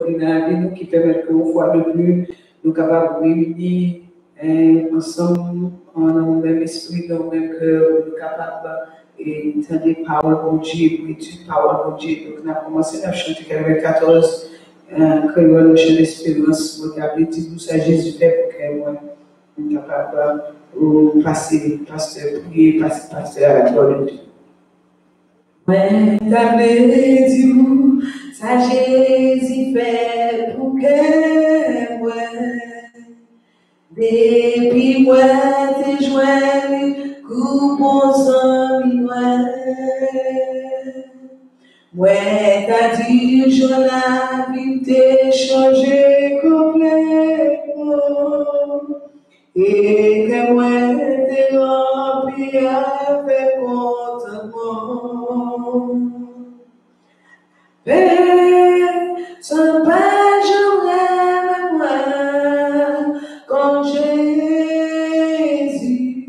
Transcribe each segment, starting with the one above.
nous qui permet qu'une fois de plus, nous sommes capables de réunir ensemble, en un même esprit, dans le même cœur, nous sommes capables d'entendre les paroles de Dieu, pour étudier les paroles de Dieu. Donc, on a commencé à chanter 94, créole de chant d'espérance, pour qu'après, tout ça, Jésus fait pour que moi, nous sommes capables de passer, pasteur, prier, pasteur à la gloire de Dieu. Ouais, t'as plaisir, ça Jésus fait pour que moi, depuis moi t'es joint, coup mon sang ouais, t'as dit je la vie t'ai changé complètement, et que moi t'es rempli avec contentement. Personne pas j'aurais moi comme Jésus,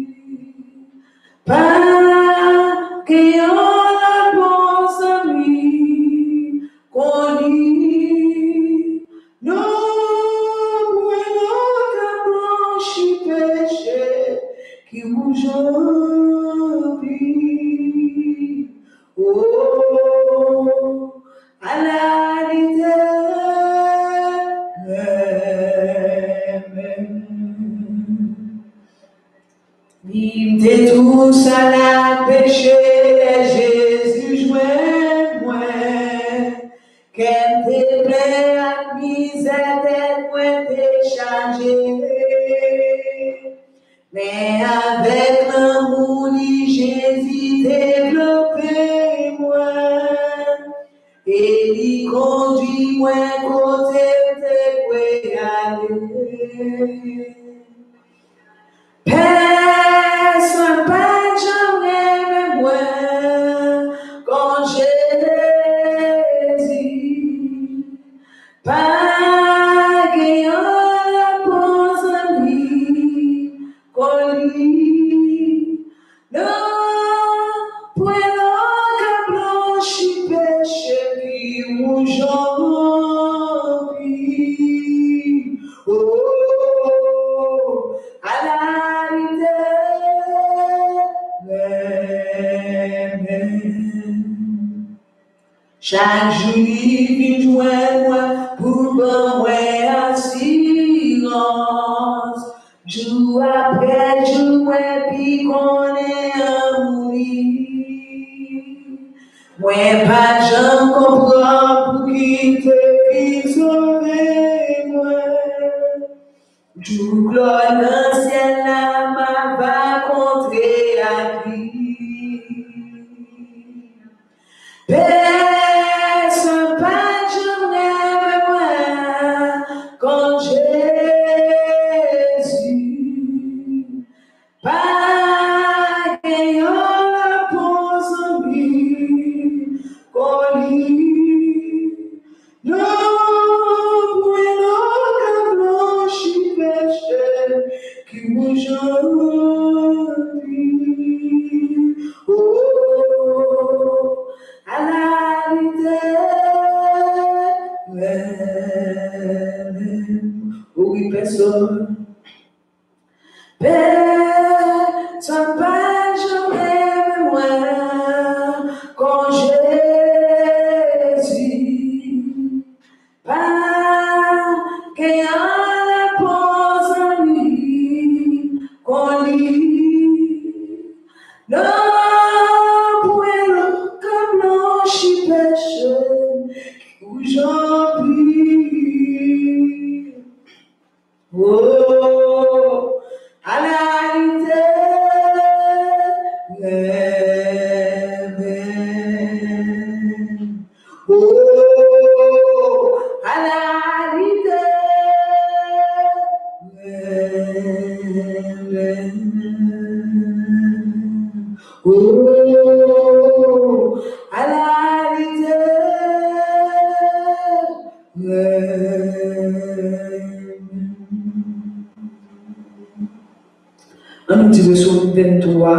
pas qu'il y a la bonne amie qu'on lit, nous pouvons blanchir péché qui aujourd'hui, oh, à la l'idée, bim tous à la péché, Jésus joint moi, qu'elle te plaît à misère, moi t'es chargé, mais avec l'amour, Jésus développé moi. Et il conduit moi côté de aller. Personne pas jamais moi quand Jésus, pas gagnant la bonne amie qu'on lit. Non, point qu'à blanchir péché qui aujourd'hui. Oh, à la l'idée, chaque jour il vient joindre moi pour me en silence. Jour après jour, puis qu'on est à mourir. Moi, pas j'en comprends pour qui te fit sauver moi. Jour gloire dans le ciel, là, ma va contrer à vie. Personne pas jamais moi quand Jésus, pas gagnant la bonne amie qu'on lit. Non, pour l'autre blanchi péché qui aujourd'hui. Oh, à la l'idée, oui, personne pas jamais moi quand Jésus, pas qu'il y a la bonne amie qu'on lit. Non, pour comme blanchi péché aujourd'hui. Oh, à la l'idée, oh, à la l'idée, oh, à la l'idée. Un petit verset 23,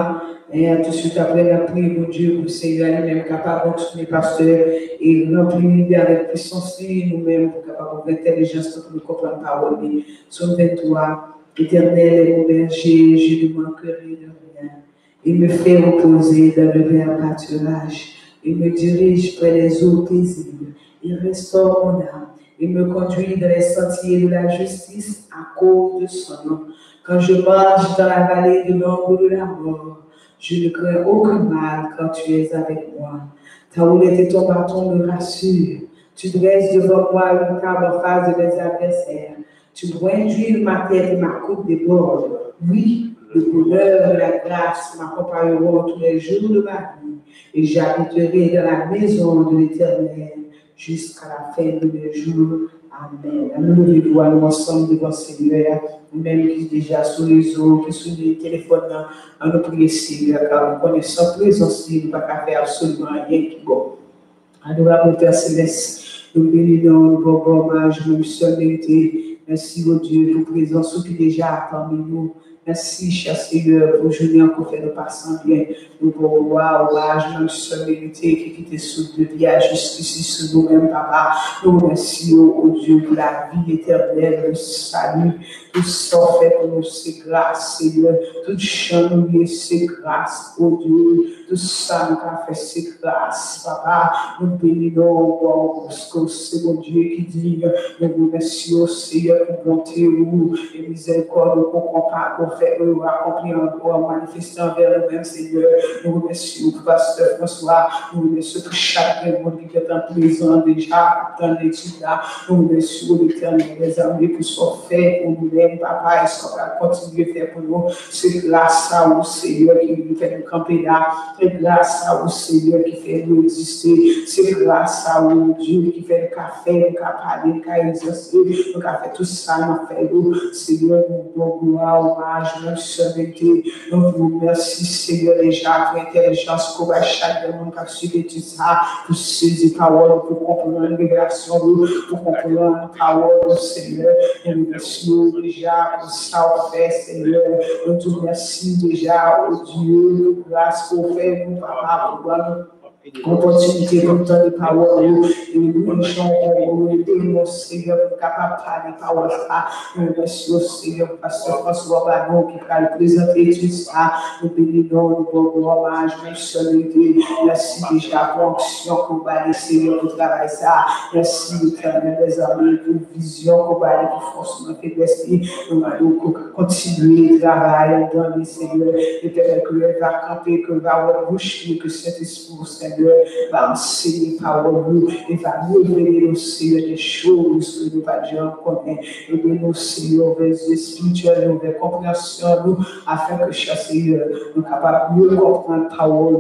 Et tout de suite après, la prière, mon Dieu, pour le Seigneur, lui-même capable de continuer, pasteur, et remplir avec puissance, nous-mêmes, pour capable d'intelligence, pour nous comprendre la parole. Sauve-toi, éternel, mon berger, je ne manquerai de rien. Il me fait reposer dans le vert pâturage. Il me dirige près des eaux paisibles. Il restaure mon âme. Il me conduit dans les sentiers de la justice à cause de son nom. Quand je marche dans la vallée de l'ombre de la mort, je ne crains aucun mal quand tu es avec moi. Ta houlette et ton bâton me rassurent. Tu dresses devant moi une table en face de mes adversaires. Tu bois d'huile ma tête et ma coupe déborde. Oui, le bonheur et la grâce m'accompagneront tous les jours de ma vie, et j'habiterai dans la maison de l'Éternel jusqu'à la fin de mes jours. Amen. Nous levons ensemble devant le Seigneur, même qui est déjà sur les eaux, qui sont les téléphones, à nous prier, Seigneur, car nous connaissons présence, nous ne pouvons pas faire absolument rien qui est bon. Adorable Père Céleste, nous bénissons, nous rendons hommage, nous sommes mérités. Merci, mon Dieu, pour présence qui déjà parmi nous. Merci, cher Seigneur, pour journée encore fait de passant bien. Nous pouvons voir hommage, nous sommes mérités, qui quitte sous de vie à jusqu'ici sur nous-mêmes, Papa. Nous remercions, oh Dieu, pour la vie éternelle, le salut. Tout ça fait pour nous, c'est grâce, Seigneur. Tout chanouiller, c'est grâce, oh Dieu. Tout ça nous a fait, c'est grâce, Papa. Nous bénissons, parce que c'est mon Dieu qui dit, nous remercions, Seigneur, pour bonté, et miséricorde, pour faire accomplir encore, manifester envers nous-mêmes, Seigneur. Nous remercions, Pasteur François. Nous remercions pour chaque monde qui est en prison déjà, dans l'étude là. Nous remercions l'Éternel, les amis, pour ce qu'on fait pour nous-mêmes, Papa, et ce qu'on va continuer à faire pour nous. C'est grâce à vous, Seigneur, qui nous fait nous camper là. C'est grâce à vous, Seigneur, qui fait nous exister. C'est grâce à vous, Dieu, qui fait le café, le parler, le exercer, le fait tout ça, nous fait nous. Seigneur, nous donnons gloire, hommage, nous sommes été. Nous vous remercions, Seigneur, déjà, pour l'intelligence, pour chaque monde qui a suivi tout ça, pour saisir parole, pour comprendre la révélation, pour comprendre la parole, Seigneur. Et nous remercions déjà pour ça, au fait, Seigneur. Nous te remercions déjà, oh Dieu, grâce pour faire nous, Papa, pour opportunité pour temps de parole, et nous chantons, nous Seigneur, pour capable de parler parole. Nous remercions, Seigneur, Pasteur François Banon, qui va le présenter tout ça. Nous bénissons, nous rendons hommage, nous sommes été. Merci déjà pour l'action qu'on va laisser, Seigneur, pour travailler ça. Merci, éternel, les amis, pour vision qu'on va aller, pour force, notre esprit. Nous allons continuer de travailler dans les Seigneur, éternel, que l'on va camper, que l'on va boucher, que cet esprit, Seigneur, va enseigner parole et va révéler au Seigneur des choses que nous ne pas déjà connaître. Et nous, Seigneur, vers les spirituels, vers compréhension, nous, afin que chaque Seigneur nous capable de mieux comprendre parole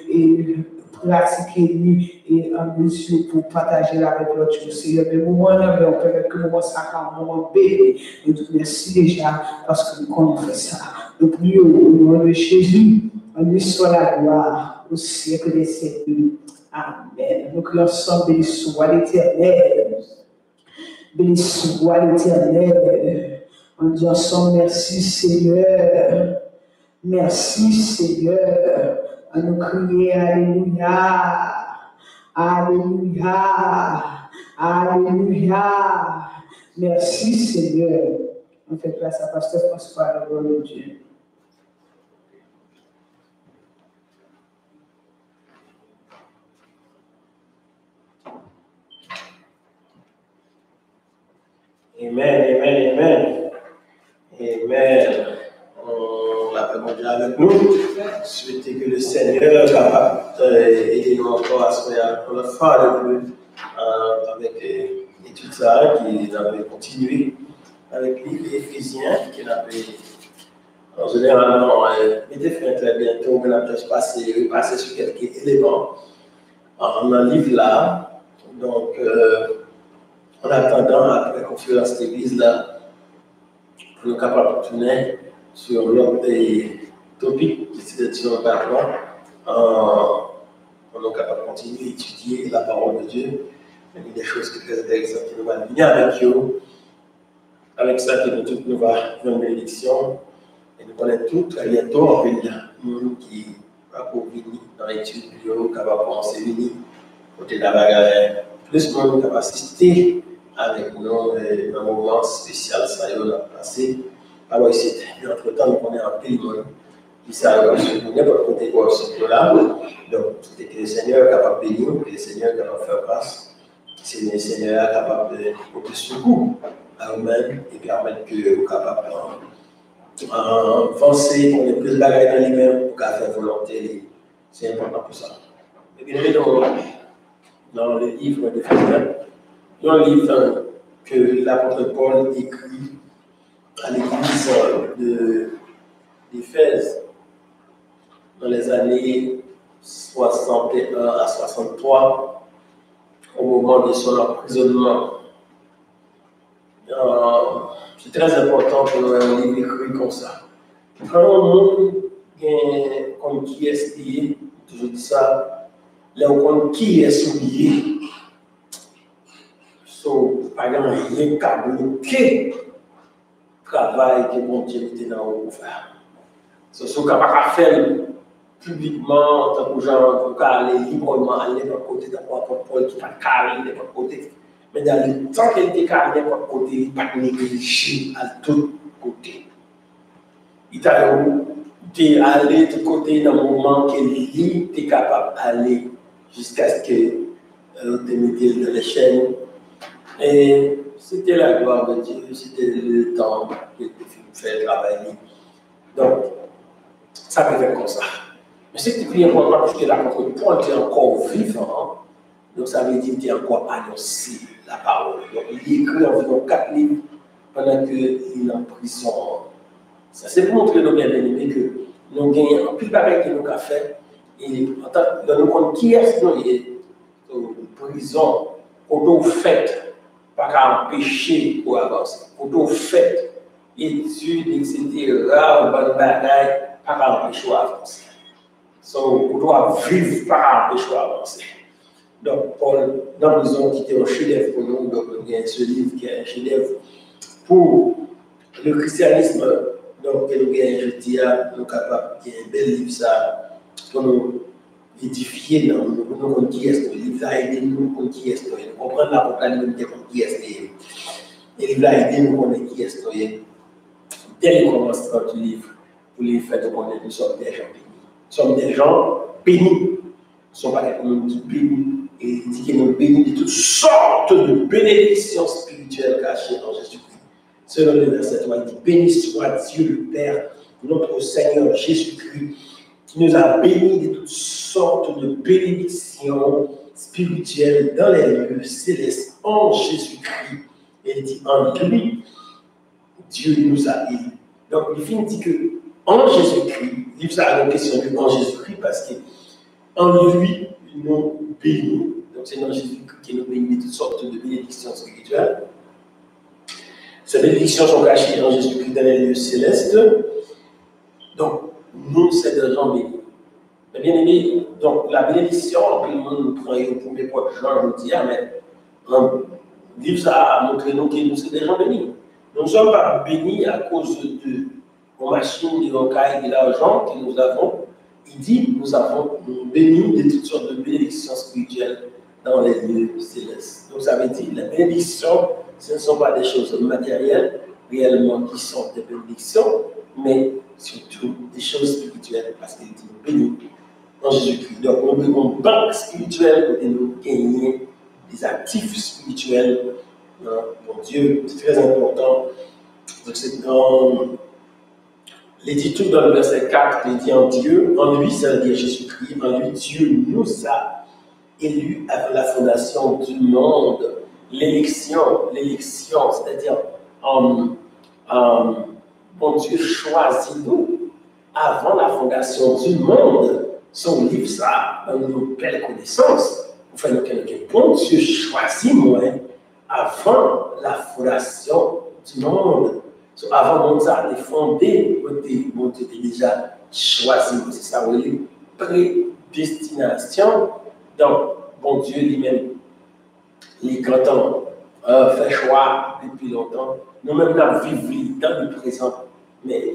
et pratiquer et en mesure pour partager avec l'autre Seigneur. Mais moment là, on peut mettre que moment ça un moment béni. Et nous merci déjà parce que nous connaissons ça. Nous prions au nom de Jésus, en lui soit la gloire au siècle des siècles. Amen. Nous crions ensemble, béni soit l'Éternel. Béni soit l'Éternel. On dit ensemble, merci Seigneur. Merci Seigneur. On nous crier Alléluia. Alléluia. Alléluia. Merci Seigneur. On fait place à Pasteur François, la gloire de Dieu. Amen, amen, amen. Amen. On l'a fait déjà avec nous. Souhaiter que le Seigneur ait encore à se faire pour le faire de plus avec l'étude ça qui avait continué avec livre Éphésiens qui avait en général été fait très bientôt, on a juste repasser sur quelques éléments dans le livre là. Donc, en attendant, après la conférence d'église, là, pour nous capables de tourner sur l'autre topic qui était sur le parlement, on est capable de continuer à étudier la parole de Dieu. Il y a des choses qui sont très intéressantes qui nous vont venir avec eux. Avec ça, nous va faire une bénédiction Et nous connaissons tout très bientôt en pays qui va venir dans l'étude, qui va commencer à venir côté de la bagarre. Plus de monde qui va assister avec nous dans un moment spécial, ça y est, on a passé. Alors ici, entre-temps, nous connaissons un pays qui s'arrête sur n'importe côté quoi ce là. Donc, c'est que le Seigneur est capable de bénir, que le Seigneur est capable de faire grâce. C'est le Seigneur capable de porter secours à nous-mêmes et permettre que nous soyons capables d'avancer, qu'on ait plus de bagages dans lui-même pour faire volonté. C'est important pour ça. Et bien, dans le livre de Philippiens, il y a un livre que l'apôtre Paul écrit à l'église d'Éphèse dans les années 61 à 63. Au moment de son emprisonnement. C'est très important pour nous un livre écrit comme ça. Quand on comme qui est lié, toujours dit ça, là on qui est lié, par exemple, il y a bloqué le travail que mon Dieu était dans le faire. C'est ce qu'on va faire publiquement, en tant que gens, pour aller librement, aller de l'autre côté, d'avoir un Paul qui va carrer de l'autre côté. Mais dans le temps qu'il était carré de l'autre côté, il n'a pas négligé à tout côté. Il est allé de tout côté dans le moment qu'il était capable d'aller jusqu'à ce que tu mettes dans les chaînes. Et c'était la gloire de Dieu, c'était le temps qu'il fait le travail. Donc, ça peut faire comme ça. Mais ce qui est plus important, parce que l'apôtre Paul est encore vivant, donc ça veut dire qu'il a encore annoncé la parole. Donc il écrit environ 4 livres pendant qu'il est en prison. Ça c'est pour montrer nos bien-aimés que nous gagnons un plus pareil que nous avons fait. Et en tant que nous connaissons qui est-ce qui est en prison, qu'on a fait, pas qu'à empêcher pour avancer, qu'on a fait études, etc., bonne bagaille, pas qu'à empêcher pour avancer. On doit vivre par les choix avancés. Donc, Paul, dans la prison, qui était un chef-d'œuvre pour nous, donc il y a ce livre qui est un chef-d'œuvre pour le christianisme. Donc, je dis, nous sommes capables, il y a un bel livre ça, pour nous édifier, nous connaissons qui est-ce que le livre a aidé nous, nous qui est-ce que nous comprenons l'apocalypse, qui est-ce que le livre a aidé nous, connaissons qui est-ce que dès le commencement du livre, pour les faire de connaître, nous sommes des gens bénis. Nous sommes des gens bénis. Nous ne sommes pas des gens qui bénis. Et il dit que nous bénis de toutes sortes de bénédictions spirituelles cachées en Jésus-Christ. Selon le verset 3, il dit: béni soit Dieu le Père, notre Seigneur Jésus-Christ, qui nous a bénis de toutes sortes de bénédictions spirituelles dans les lieux célestes en Jésus-Christ. Et il dit: en lui, Dieu nous a bénis. Donc, il dit que en Jésus-Christ, il y a une question de en Jésus-Christ parce qu'en lui, nous bénissons. Donc, c'est dans Jésus-Christ qui nous bénit de toutes sortes de bénédictions spirituelles. Ces bénédictions sont cachées en Jésus-Christ dans les lieux célestes. Donc, nous, c'est des gens bénis. Mais bien aimé, donc la bénédiction, tout le monde prend pour mes propres gens, je dis, mais le livre ça a montré nous que nous sommes des gens bénis. Nous ne sommes pas bénis à cause de nos machines, de nos cailles, de l'argent que nous avons. Il dit, nous avons bénis de toutes sortes de bénédictions spirituelles dans les lieux célestes. Donc ça veut dire, les bénédictions, ce ne sont pas des choses matérielles, réellement qui sont des bénédictions, mais surtout des choses spirituelles, parce qu'il dit bénis en Jésus-Christ. Donc nous avons une banque spirituelle pour nous gagner des actifs spirituels. Mon Dieu, c'est très important. Donc c'est dans les titres dans le verset 4, il dit en Dieu, en lui, c'est-à-dire Jésus-Christ, en lui, Dieu nous a élus avant la fondation du monde. L'élection, c'est-à-dire, bon Dieu choisit nous avant la fondation du monde. Son livre, ça, dans une belle connaissance, pour faire quelqu'un. Bon Dieu choisit moi avant la fondation du monde. So, avant mon Dieu a été fondé, mon Dieu était déjà choisi. C'est ça, oui, prédestination. Donc, bon Dieu lui-même, les grands fait choix depuis longtemps. Nous-mêmes, nous vivons dans le présent, mais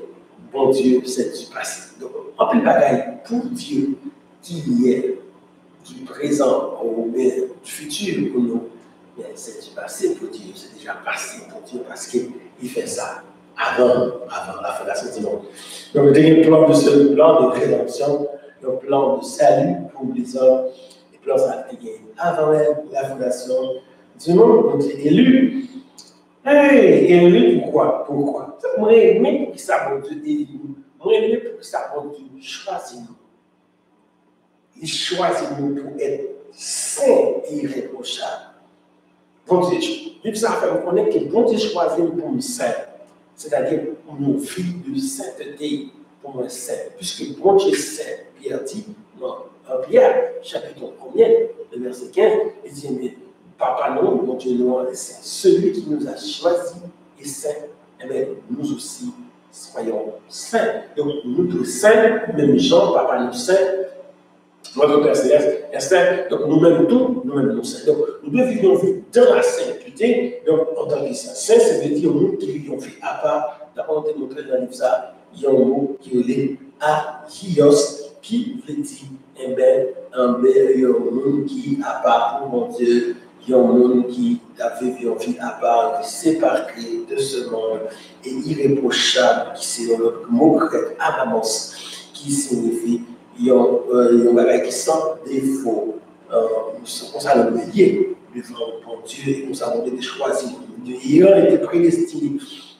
bon Dieu, c'est du passé. Donc, en plus, bagaille pour Dieu qui est, du présent ou bien du futur pour nous, mais c'est du passé pour Dieu, c'est déjà passé pour Dieu parce qu'il fait ça avant la fondation du monde. Donc, le dernier plan de ce plan de rédemption, le plan de salut pour les hommes, le plan ça a été avant la fondation du monde, donc c'est élu. Hey, élu pourquoi? Pourquoi? Moi, aimé pour que ça bon Dieu élit nous. Moi, aimé pour que ça bon Dieu choisit nous. Il choisit nous pour être saints et irréprochables. Bon Dieu, Dieu ça fait nous connaître que bon Dieu choisit nous pour nous saints. C'est-à-dire pour nous vivre de sainteté, pour nous saints. Puisque bon Dieu saint, Pierre dit, non, en Pierre, chapitre 1er, le verset 15, il dit, mais Papa, non, mon Dieu, nous, c'est celui qui nous a choisis et saints, et bien nous aussi, soyons saints. Donc, nous tous saints, même Jean, Papa nous saint, notre Père Céleste est saint, donc nous-mêmes tous, nous-mêmes nous saints. Donc, nous devons vivre dans la sainteté, donc en tant que saints. Saint, ça veut dire nous qui vivons fait à part, d'abord on démontré dans le livre ça, il y a un mot qui est agios, qui veut dire, eh bien, il y a un monde qui à part pour mon Dieu. Il y a un monde qui a vécu en vie à part, séparé de ce monde et irréprochable, qui c'est le mot grec abamos, qui signifie il y a un bagage qui sans défaut. Nous sommes comme ça le lié devant bon Dieu et nous avons été choisis. Dieu a été prédestiné.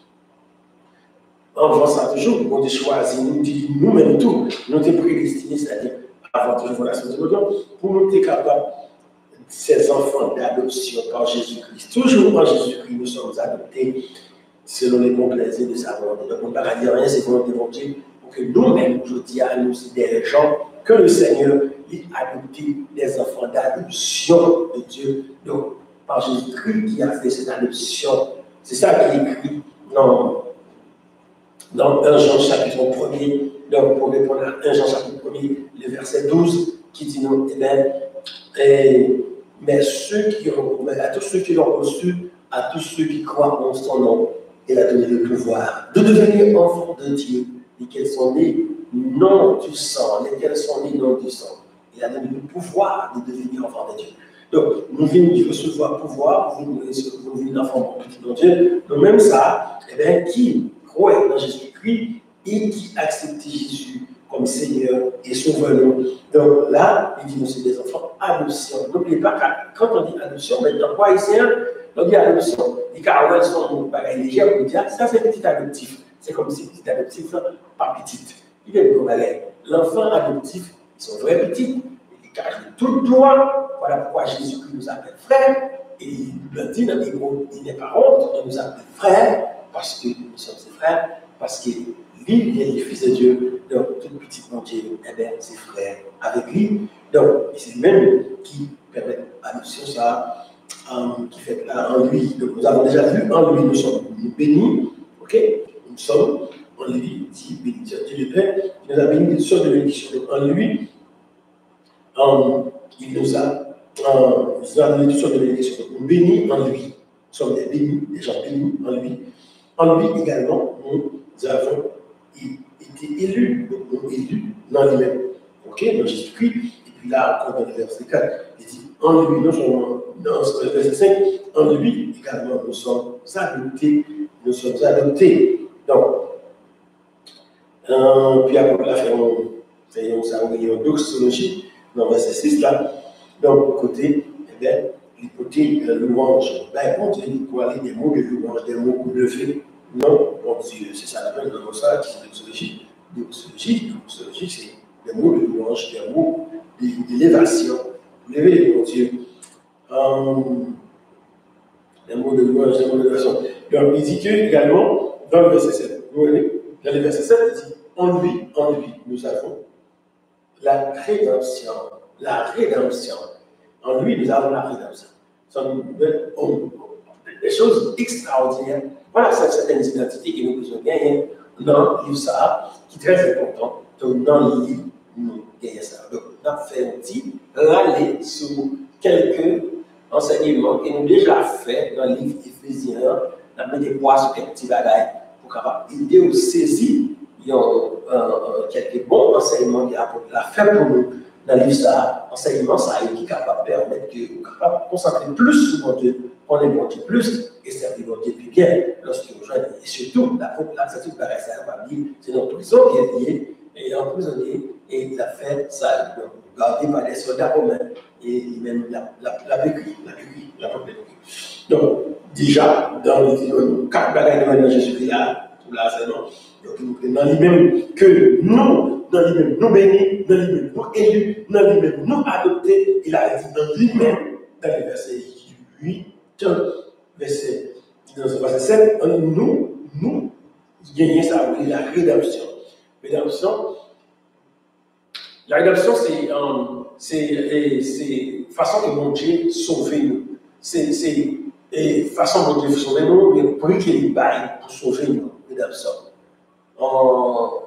En faisant ça toujours, bon Dieu choisit, nous dit nous-mêmes tout, nous sommes prédestinés, c'est-à-dire avant toute fondation du monde, pour nous être capables. Ces enfants d'adoption par Jésus-Christ. Toujours en Jésus-Christ, nous sommes adoptés selon les bons plaisirs de sa volonté. Donc, on ne peut pas dire rien, c'est volonté de Dieu pour que nous-mêmes, je dis à nous, des gens que le Seigneur a adopté des enfants d'adoption de Dieu. Donc, par Jésus-Christ qui a fait cette adoption. C'est ça qui est écrit dans 1 Jean chapitre 1er. Donc, pour répondre à 1 Jean chapitre 1er, le verset 12, qui dit non, eh bien, mais à tous ceux qui l'ont reçu, à tous ceux qui croient en son nom, il a donné le pouvoir de devenir enfants de Dieu, lesquels sont nés non du sang, lesquels sont nés non du sang. Il a donné le pouvoir de devenir enfants de Dieu. Donc, nous venons recevoir le pouvoir, nous venons enfants de Dieu. Donc, même ça, eh bien, qui croit dans Jésus-Christ et qui accepte Jésus comme Seigneur et Sauveur. Donc là, il dit, nous sommes des enfants adoption. N'oubliez pas que quand on dit adoption, maintenant, quoi ici, on dit adoption. Les carouels sont bagailles légères pour dire, ça c'est petit adoptif. C'est comme si petit adoptif, pas petit. Il est comme l'enfant adoptif, ils sont vrais petits. Ils cachent tout le droit. Voilà pourquoi Jésus-Christ nous appelle frère. Et il nous dit dans l'hébreu, il n'est pas honte, il nous appelle frère, parce que nous sommes ses frères, parce que lui, il est le Fils de Dieu. Donc, tout petit mon Dieu, eh bien, c'est frère avec lui. Donc, c'est lui-même qui permet l'adoption, ça, qui fait là en lui. Donc, nous avons déjà vu en lui, nous sommes bénis. Ok? Nous sommes en lui, dit bénédiction. Dieu le Père, il nous a bénis de sortes de bénédictions. Donc, en lui, il nous a donné toutes sortes de bénédictions. Nous bénis en lui. Nous sommes des bénis, des gens bénis en lui. En lui également, nous avons été élus, donc nous élus dans lui-même. Ok, dans Jésus-Christ. Et puis là, encore dans le verset 4, il dit en lui, non seulement dans le verset 5, en lui également, nous sommes adoptés. Nous sommes adoptés. Donc, puis après, là, faisons ça, on a une doxologie dans le verset 6 là. Donc, côté, eh bien, le côté louange, ben, bon Dieu, il doit aller des mots de louange, des mots de lever. Non, bon Dieu, c'est ça la peine de ça qui est doxologie. Doxologie, c'est des mots de louange, des mots d'élévation. Lever, mon Dieu. Des mots de louange, des mots d'élévation. Donc, il dit que également, dans le verset 7, vous voyez, dans le verset 7, il dit en lui, nous avons la rédemption. La rédemption. En lui, nous avons la rédemption. Des choses extraordinaires. Voilà certaines identités que nous besoin gagner dans le livre ça, qui est très important. Donc, dans le livre, nous gagnons ça. Donc, on a fait un petit râler sur quelques enseignements que nous déjà fait dans le livre Éphésiens. On a mis des poids sur quelques petits bagailles pour capable aider ou saisir il y a quelques bons enseignements qui a fait pour nous dans le livre ça, enseignement ça qui est capable de permettre que nous capable de concentrer plus sur mon Dieu, on est bon Dieu plus et servir mon Dieu plus bien lorsque nous rejoignons. Et surtout, la certitude par ça va dire, c'est notre prison qui est liée et emprisonné et il a fait ça, gardé par les soldats romains et même la vécu. Donc, déjà, dans les 4 bagages de Jésus-Christ là, pour l'enseignement, donc dans lui-même que nous, dans lui-même nous bénis, dans lui-même nous élus, dans lui-même nous adoptés, il a dit dans lui-même, dans le verset 8, verset 7, nous gagnons ça, la rédemption. La rédemption, c'est façon que mon Dieu sauve nous. C'est façon dont Dieu sauve nous, mais pour qu'il baille pour sauver nous, rédemption. En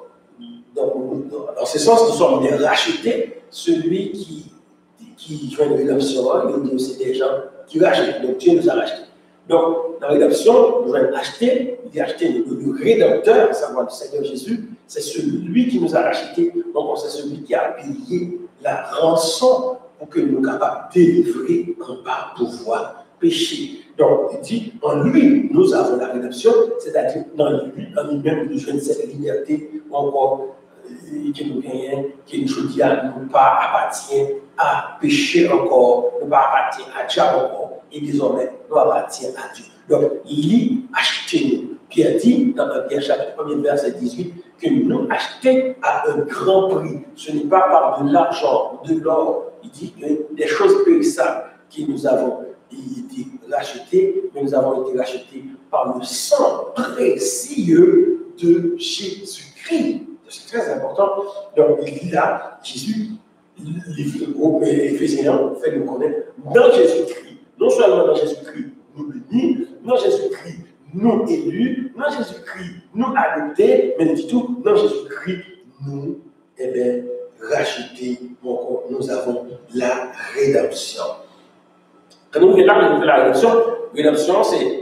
ce sens, nous sommes bien rachetés. Celui qui joue une rédemption, c'est des gens qui rachètent. Donc Dieu nous a rachetés. Donc, la rédemption, nous avons acheté, il a acheté le rédempteur, à savoir le Seigneur Jésus, c'est celui qui nous a rachetés. Donc, c'est celui qui a payé la rançon pour que nous soyons capables de délivrer en bas pouvoir pécher. Donc, il dit, en lui, nous avons la rédemption, c'est-à-dire dans lui, en lui-même, nous jouons cette liberté, encore, qui nous gagne, qui nous dit à nous pas appartient à pécher encore, nous pas appartient à diable encore, et désormais, nous appartient à Dieu. Donc, il a acheté nous. Pierre dit, dans Pierre chapitre 1er, verset 18, que nous acheté à un grand prix. Ce n'est pas par de l'argent, de l'or. Il dit que des choses périssables que nous avons été rachetés, mais nous avons été rachetés par le sang précieux de Jésus-Christ. C'est très important. Donc, il y a Jésus, le groupe Éphésiens fait nous connaître dans Jésus-Christ. Non seulement dans Jésus-Christ, nous bénis, dans Jésus-Christ, nous élus, dans Jésus-Christ, nous adoptés, mais du tout, dans Jésus-Christ, nous, rachetés, nous avons la rédemption. Quand nous regardons la rédemption, c'est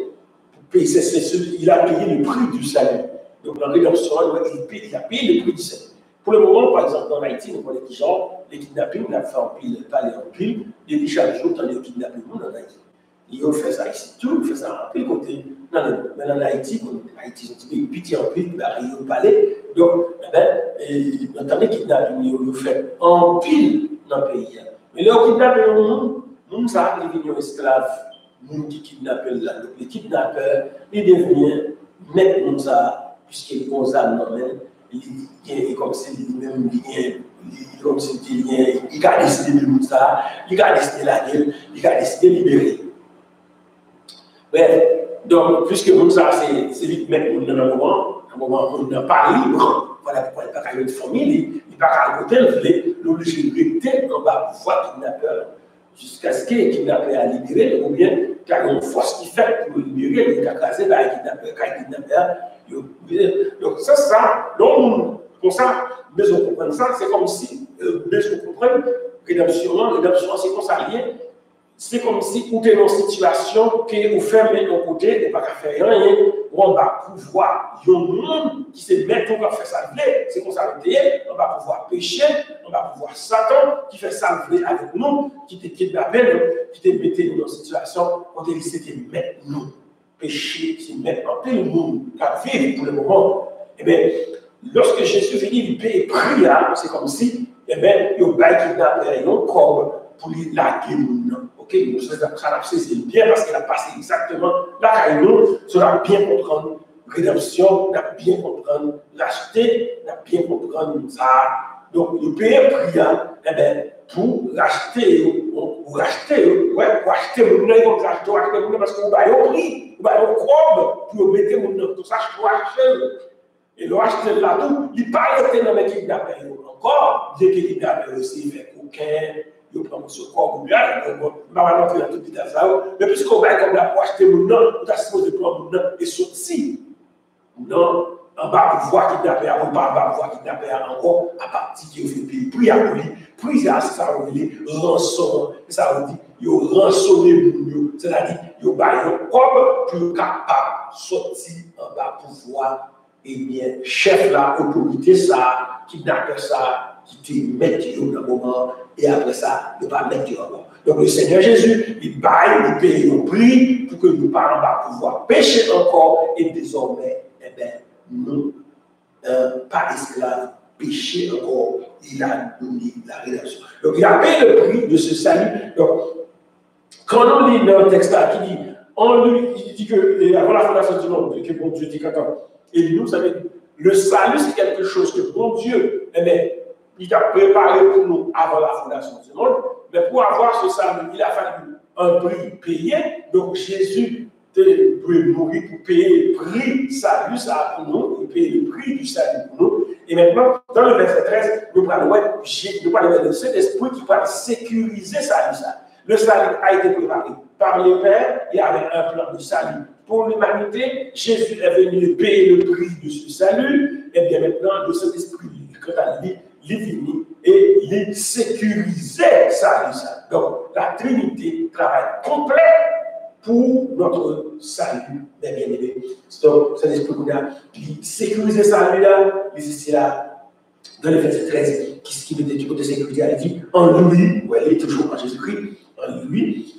il a payé le prix du salut. Donc la rédemption, il a payé le prix du salut. Pour le moment, par exemple, en Haïti, nous connaissons des gens, les kidnappings, on a fait en pile, pas les en pile, depuis chaque jour, on a des kidnappings en Haïti. Ils ont fait ça ici, tout, ils font ça en pile côté. Mais en Haïti, Haïti, c'est un petit pitié en pile, ils ont parlé. Donc, dans les kidnappings, ils ont fait en pile dans le pays. Mais les kidnappings, nous, ça a devenu esclaves, nous qui kidnappent là. Donc, les kidnappeurs, ils deviennent mettre nous ça, puisqu'ils ont ça nous-mêmes. Il comme si lui-même, comme si il a décidé de nous ça, il a décidé la gueule, il a décidé de libérer. Bref, donc, puisque nous ça, c'est vite mettre nous dans un moment où on n'a pas libre, voilà pourquoi il n'y a pas qu'à une famille, il n'y a pas qu'à côté, l'obligé de rester en bas pour voir kidnappeur, jusqu'à ce que le kidnappeur a libéré, ou bien qu'il y a une force qui fait pour le libérer, il a crasé par le kidnappeur. Donc, ça, donc, pour ça, besoin de comprendre ça, c'est comme si, besoin de comprendre, rédemption, c'est comme ça, c'est comme si vous êtes dans une situation que vous fermez d'un côté, vous ne pouvez pas faire rien, on va pouvoir, il y a un monde qui se met pour faire ça, c'est comme ça, on va pouvoir pécher, on va pouvoir Satan qui fait ça avec nous, qui te kidnappé, qui te met dans une situation, on te dit que mettre nous. Péché, c'est mettre en plein monde qui vivre pour le moment. Eh bien, lorsque Jésus vient, il paye prix, c'est comme si, eh bien, il y a un kidnappeur, il y a un corps pour lui laguer nous. Ok, ça c'est bien parce qu'il a passé exactement là, nous, cela bien comprendre rédemption, bien comprendre racheter, bien comprendre ça. Donc, il paye un prix, eh bien, pour racheter, pour acheter mon nom, comme ça, pour acheter mon nom, parce qu'on va y prix, on va y croire, pour mettre mon nom, tout ça, je dois acheter. Et le acheter là, tout, il ne parle pas dans l'équipe d'appel encore, dès qu'il est d'appel aussi, il fait coquin, il prend ce corps, ou bien, il va rentrer dans tout le ça, mais puisqu'on va comme là pour acheter mon nom, on a supposé prendre mon nom et sortir. Non. On va pouvoir kidnapper, on va pouvoir kidnapper encore à partir de fait puis à lui, puis ça veut dire rançon, ça veut dire il rançonner nous, c'est-à-dire il va comme pour capable sortir on va pouvoir eh bien, chef là, autorité ça, kidnappeur ça, qui te met dans le moment, et après ça, il ne va pas mettre encore. Donc le Seigneur Jésus, il baille, il paye le prix pour que nous ne pas pouvoir pécher encore, et désormais, eh bien, nous, pas esclaves, pécher encore, il a donné la rédemption. Donc il a payé le prix de ce salut. Donc, quand on lit dans le texte là, qui dit, il dit que avant la fondation du monde, que bon Dieu dit qu'attends, et nous, vous savez, le salut, c'est quelque chose que bon Dieu, eh bien, il a préparé pour nous avant la fondation du monde, mais pour avoir ce salut, il a fallu un prix payé. Donc Jésus peut mourir pour payer le prix salut, ça pour nous, il paye le prix du salut pour nous. Et maintenant, dans le verset 13, nous parlons de cet esprit qui va sécuriser salut. Le salut a été préparé par les pères et avec un plan de salut pour l'humanité. Jésus est venu payer le prix de ce salut. Et bien maintenant, de cet esprit, quand il est venu et il sécurisait salut. Donc, la Trinité travaille complet pour notre salut, mes bien-aimés. Donc, c'est l'esprit qui sécurisait salut là, mais ici là, dans le verset 13, qui veut dire du côté de sécurité, il dit en lui, où elle est toujours en Jésus-Christ, en lui,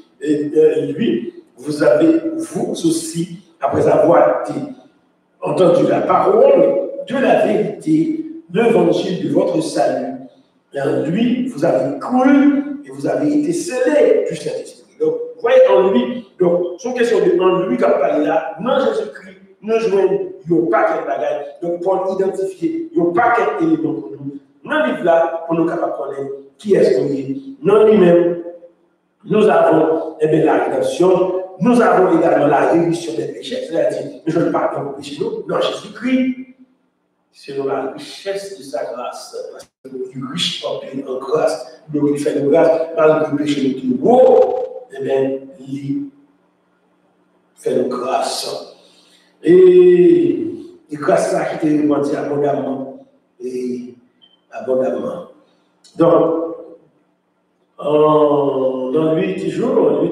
vous avez, vous aussi, après avoir entendu la parole de la vérité, l'évangile de votre salut, et en lui, vous avez cru et vous avez été scellés du Saint-Esprit. Donc, vous voyez, en lui, donc, son question de en lui, quand parle là, non Jésus-Christ, nous joignons, il n'y a pas quel bagage. Donc, pour l'identifier, il n'y a pas quel élément pour nous. Dans le livre là, pour nous capables de connaître qui est-ce qu'on est. Dans lui-même, nous avons la rédemption, nous avons également la rémission des péchés. C'est-à-dire, je ne parle pas de péché, non, Jésus-Christ, c'est la richesse de sa grâce. Parce que le plus riche en grâce, donc il fait de grâce, par le péché le plus beau, eh bien, il fait de grâce. Et grâce à ça qui était répandue abondamment et abondamment. Donc, dans lui toujours,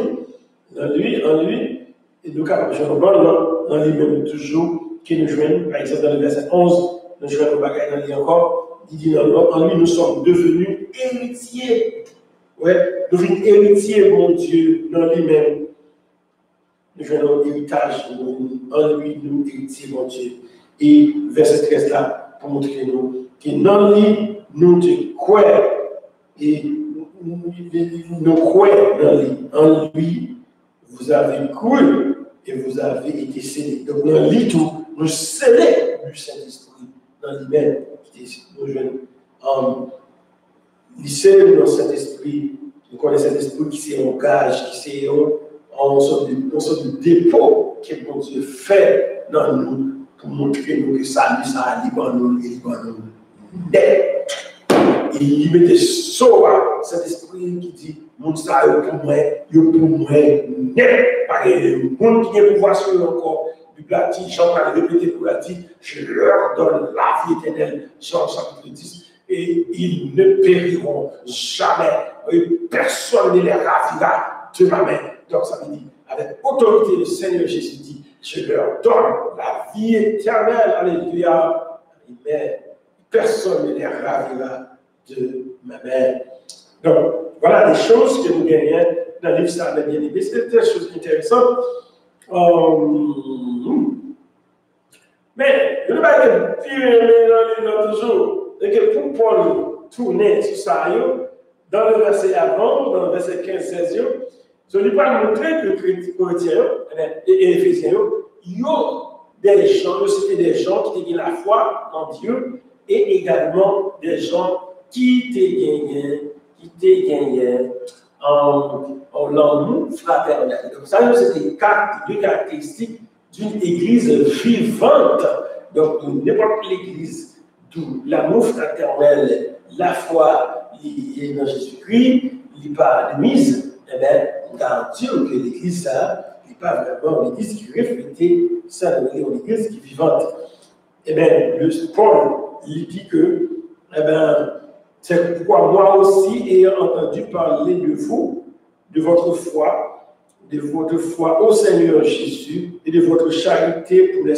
et nous capables dans lui-même toujours, qui nous joignent, par exemple dans le verset 11, nous joignons le bagage dans lui encore, il dit en lui nous sommes devenus héritiers. Ouais, devenus héritiers, mon Dieu, dans lui-même. Nous joignons l'héritage, en lui nous héritiers, mon Dieu. Et verset 13 là, pour montrer nous que dans lui nous te croyons et nous croyons dans lui. En lui, vous avez cru et vous avez été scellés. Donc, dans lui, tout, nous scellés du Saint-Esprit. Dans lui-même, nous jeunes. Il scelle dans cet esprit. Nous connaissons cet esprit qui c'est un gage, qui c'est une sorte de dépôt que mon Dieu fait dans nous pour montrer nous que ça a libre nous et libre nous. Il mettait sauva cet esprit qui dit mon ça pour moi, net. Pareil, le monde qui est pouvoir sur le corps, Bible dit, Jean va répéter pour la dire, je leur donne la vie éternelle, Jean chapitre 10, et ils ne périront jamais, et personne ne les ravira de ma main. Donc ça veut dire, avec autorité, le Seigneur Jésus dit, je leur donne la vie éternelle, alléluia, amen. Personne ne les ravira de ma main. Donc, voilà des choses que nous gagnons dans le livre ça bien aimé. C'est des choses intéressantes. Mais, je ne vais pas dire pire dans toujours. Et que pour Paul tourner sur ça, dans le verset avant, dans le verset 15-16, je ne vais pas montrer que les chrétiens et Éphésiens, il y a des gens, c'était des gens qui ont la foi en Dieu et également des gens qui étaient gagnés en l'amour fraternel. Donc, ça, c'est deux caractéristiques d'une église vivante. Donc, n'importe quelle église, d'où l'amour fraternel, la foi dans Jésus-Christ, il n'est pas admise, eh bien, on garantit que l'église, ça, n'est pas vraiment une église qui reflétait ça, une église qui est vivante. Eh bien, Paul, il dit que, eh bien, c'est pourquoi moi aussi, ayant entendu parler de vous, de votre foi au Seigneur Jésus et de votre charité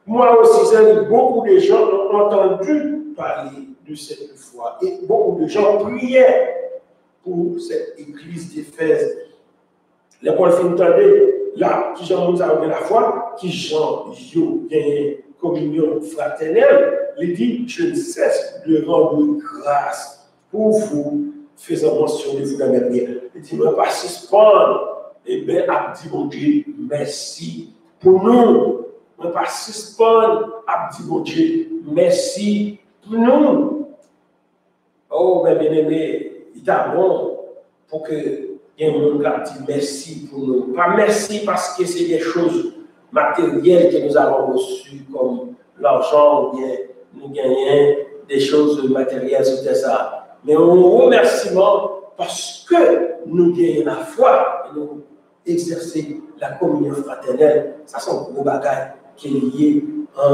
Moi aussi, beaucoup de gens ont entendu parler de cette foi et beaucoup de gens priaient pour cette église d'Éphèse. Les Paul fin entendez là, qui Jean nous a donné la foi, qui Jean yo gagne communion fraternelle, il dit je ne cesse de rendre grâce pour vous, faisant mention de vous dans mes prières. Il dit ne pas suspendre, et bien a dit mon Dieu merci pour nous. Ne pas suspendre, a dit mon Dieu merci pour nous. Oh bien aimé, il est bon pour que il y a un monde qui dit merci pour nous. Pas merci parce que c'est des choses matérielles que nous avons reçues, comme l'argent, ou bien nous gagnons des choses matérielles, c'était ça. Mais un remerciement parce que nous gagnons la foi et nous exerçons la communion fraternelle. Ça, c'est un gros bagage qui est lié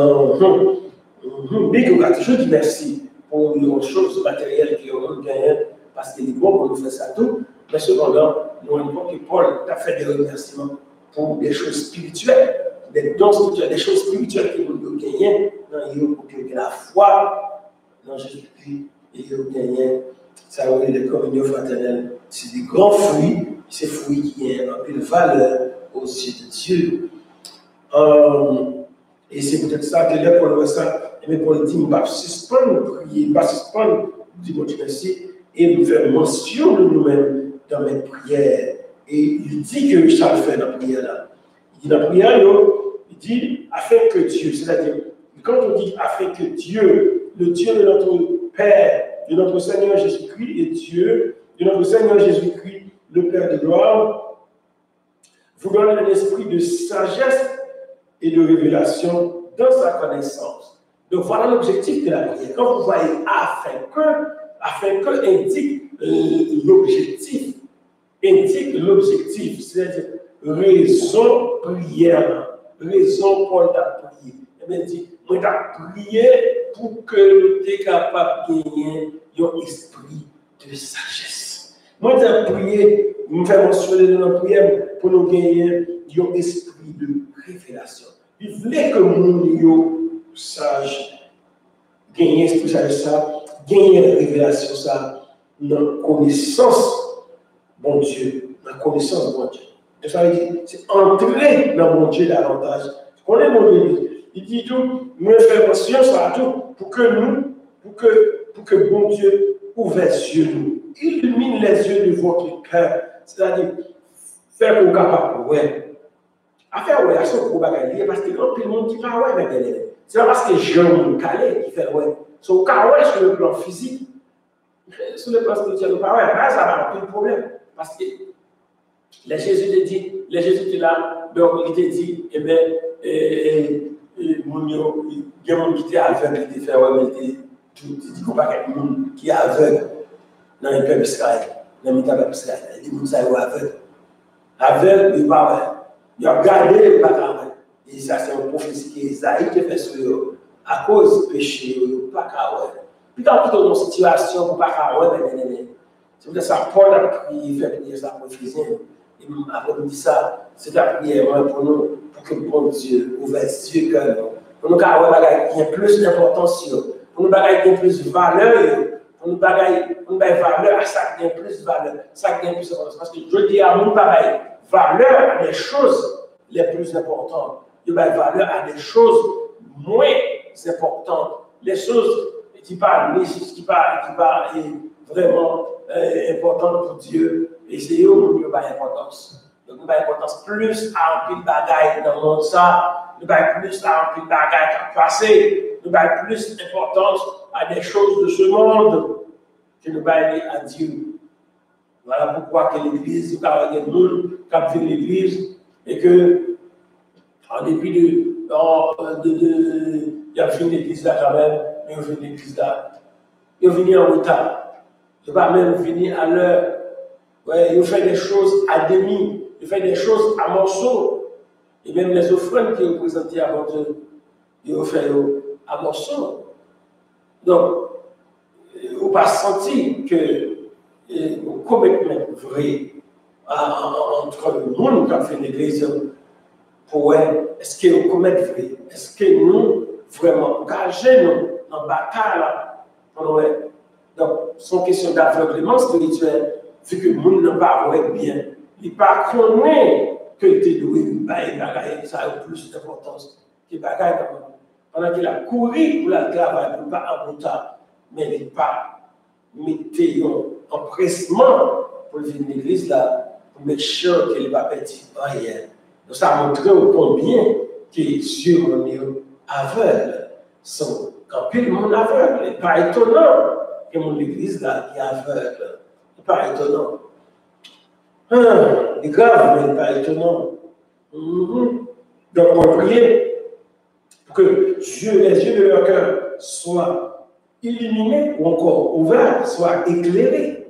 mais qu'on a toujours dit merci pour les choses matérielles que nous gagnons parce qu'il est bon pour nous faire ça tout. Mais cependant, nous voyons que Paul a fait des remerciements pour des choses spirituelles, des dons spirituels, des choses spirituelles que nous gagnons pour que la foi dans Jésus-Christ et nous gagnons. Ça veut dire des communions fraternelles. C'est des grands fruits, ces fruits qui ont une valeur aux yeux de Dieu. Et c'est peut-être ça que là, Paul voit ça. Mais Paul dit, on va suspendre prier, on va suspendre du bon Dieu merci, et nous faire mention de nous-mêmes dans mes prières. Et il dit que Richard fait dans la prière là. Il dit dans la prière, il dit afin que Dieu, c'est-à-dire, quand on dit afin que Dieu, le Dieu de notre Père, de notre Seigneur Jésus-Christ, et Dieu de notre Seigneur Jésus-Christ, le Père de gloire, vous donne un esprit de sagesse et de révélation dans sa connaissance. Donc voilà l'objectif de la prière. Quand vous voyez afin que indique l'objectif, c'est-à-dire raison prière, raison pour ta prière. Et bien dit, on t'a prié pour que nous soyons capables de gagner un esprit de sagesse. Moi, j'ai prié, nous faisons mentionner dans notre prière pour nous gagner un esprit de révélation. Il voulait que nous soyons sages, gagner l'esprit de sagesse, gagner la révélation, ça, dans la connaissance, bon Dieu, dans la connaissance, bon Dieu. Donc, ça veut dire, c'est entrer dans mon Dieu davantage. On est mon Dieu. Il dit tout, nous faisons conscience à tout pour que bon Dieu ouvre les yeux de nous. Illumine les yeux de votre cœur. C'est-à-dire, faire qu'on capable, ouais. À faire, ouais, à ce gros bagage, parce que quand tout le monde dit pas, ouais, mais c'est pas parce que j'ai un calé qui fait, ouais. C'est au cas, ouais, sur le plan physique. Sur le plan spirituel, pas, ouais, là, ça va avoir un problème. Parce que les Jésus te dit, là, donc il te dit, eh bien, il y a des gens qui étaient aveugles, qui étaient fait, ouais, mais tu dis qu'on pas quelqu'un qui est aveugle dans le peuple Israël, dans le peuple Israël. Il dit, vous savez, aveugle. Aveugle, il va voir. Il a regardé le bâtiment. Et ça, c'est une prophétie qui est Isaïe qui fait sur eux. À cause du péché, il n'y a pas qu'à voir. Puis quand on est dans une situation, il n'y a pas qu'à voir, c'est pour ça que Paul a prié, il fait prier ça pour Philisiens. Et après, il dit ça, c'est la prière pour nous, pour que bon Dieu ouvre les yeux que nous. Pour nous, car on a plus d'importance, pour nous, bagaille plus de valeur, pour nous, bagaille valeur à ça qui a plus de valeur, ça qui a plus d'importance. Parce que je dis à mon pareil, valeur à des choses les plus importantes. Il y a valeur à des choses moins importantes. Les choses qui parlent vraiment importantes pour Dieu, et c'est eux où nous avons l'importance. Donc, nous avons l'importance plus à un peu de bagaille dans le monde, ça, nous avons plus à un peu de bagaille qui a passé, nous avons plus d'importance à des choses de ce monde que nous avons à Dieu. Voilà pourquoi que l'Église, il y a des gens qui viennent l'Église, et que, en dépit il y a une église là quand même, mais il y a une église là. Il vient en retard. Il va même venir à l'heure. Ouais, il fait des choses à demi. Il fait des choses à morceaux. Et même les offrandes qui sont présentées avant Dieu, il fait à morceaux. Donc, on ne pas sentir que le commitment vrai entre le monde qui a fait l'église, pour est-ce que nous commettons vrai? Est-ce que nous vraiment engagés dans la bataille là? Donc, c'est une question d'aveuglement spirituel, vu que le monde n'a pas bien. Il pas connaît que tu dois ça a plus d'importance que les bagailles. Pendant qu'il a couru pour le travail, pour ne pas en retard, mais il n'a pas mis un empressement pour venir à l'église là, pour mettre sûr qu'il ne va pas perdre rien. Donc, ça montre combien que Dieu est aveugle. Quand plus le monde aveugle, il n'est pas étonnant que mon église là est aveugle. Il n'est pas étonnant. C'est grave, mais il n'est pas étonnant. Donc, on prie pour que les yeux de leur cœur soient illuminés ou encore ouverts, soient éclairés.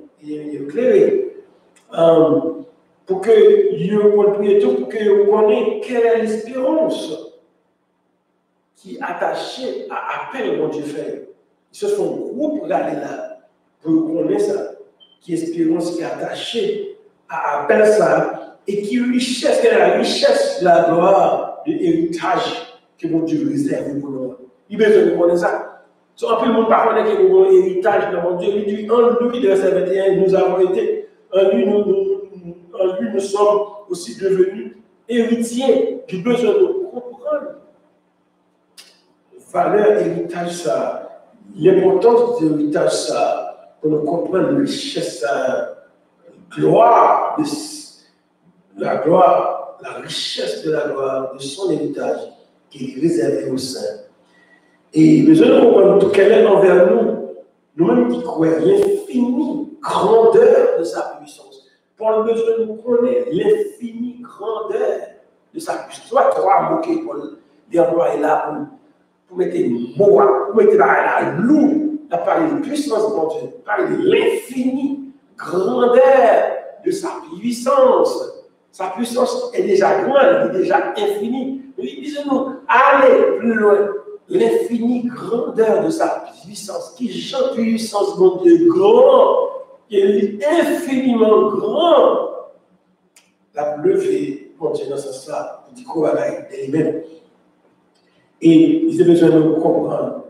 Pour que on prie tout, pour que vous connaissiez quelle est l'espérance qui est attachée à l'appel que Dieu fait. Ce sont un groupe là pour connaître ça, qui est espérance qui est attachée à l'appel ça, et qui richesse, quelle est la richesse de la gloire, de l'héritage que mon Dieu réserve pour nous. Il a besoin de connaître ça. Si un peu le monde ne connaît pas que nous avons un héritage dans mon Dieu, il dit en lui, de verset 21, nous avons été, en lui, nous sommes aussi devenus héritiers. J'ai besoin de comprendre valeur héritage ça, l'importance de l'héritage ça, pour nous comprendre la richesse ça, la richesse de la gloire de son héritage qui est réservé au sein. Et besoin de comprendre quelle est envers nous, nous-mêmes qui croyons l'infinie grandeur de sa puissance. Pour le besoin de connaître l'infinie grandeur de sa puissance. Soit trois mots que Paul emploie là pour mettre des mots, pour mettre la loup, à parler de puissance de mon Dieu, parler de l'infinie grandeur de sa puissance. Sa puissance est déjà grande, elle est déjà infinie. Disons-nous, allez plus loin. L'infinie grandeur de sa puissance, qui chante puissance de mon Dieu grand, qui est infiniment grand. La levée, mon Dieu, dans ce sens-là, il dit qu'on va lui-même. Et il a besoin de comprendre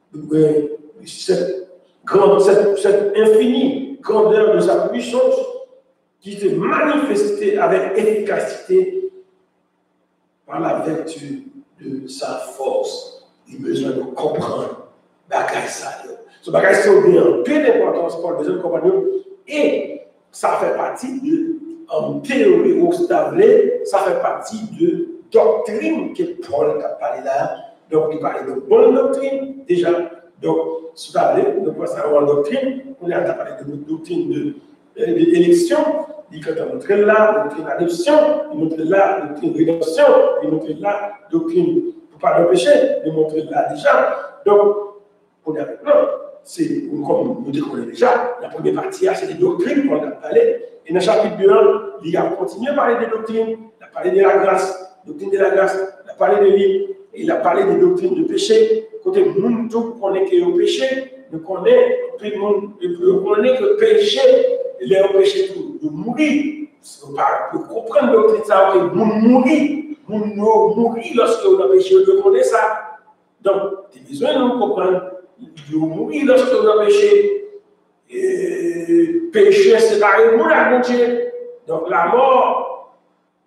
cette infinie grandeur de sa puissance qui s'est manifestée avec efficacité par la vertu de sa force. Il a besoin de comprendre bagaille ça. Ce bagaille c'est bien peu d'importance pour le besoin de comprendre. Et ça fait partie de théorie ou stable, ça fait partie de doctrine que Paul a parlé là. Donc il parlait de bonne doctrine déjà. Donc stable, nous pensons avoir une doctrine. On a parlé de doctrine d'élection. Il quand on montre là, doctrine d'adoption, il montre là, doctrine de rédemption, il montre là, doctrine pour pas de péché, il montre là déjà. Donc, on est avec nous. C'est comme nous découvrons déjà, la première partie, c'est des doctrines qu'on a parlé. Et dans le chapitre 2, il a continué à parler des doctrines, il a parlé de la grâce, doctrine de la grâce, il a parlé de l'île, et il a parlé des doctrines de péché. Côté nous, tout connaît que le péché, nous connaissons tout le monde, nous connaissons que le péché, il est un péché de mourir. Pour comprendre la doctrine, ça, que nous mourir lorsque on a péché, on connaît ça. Donc, tu as besoin de nous comprendre. De mourir lorsque on a péché. Et péché, c'est pareil, nous la Dieu. Donc la mort,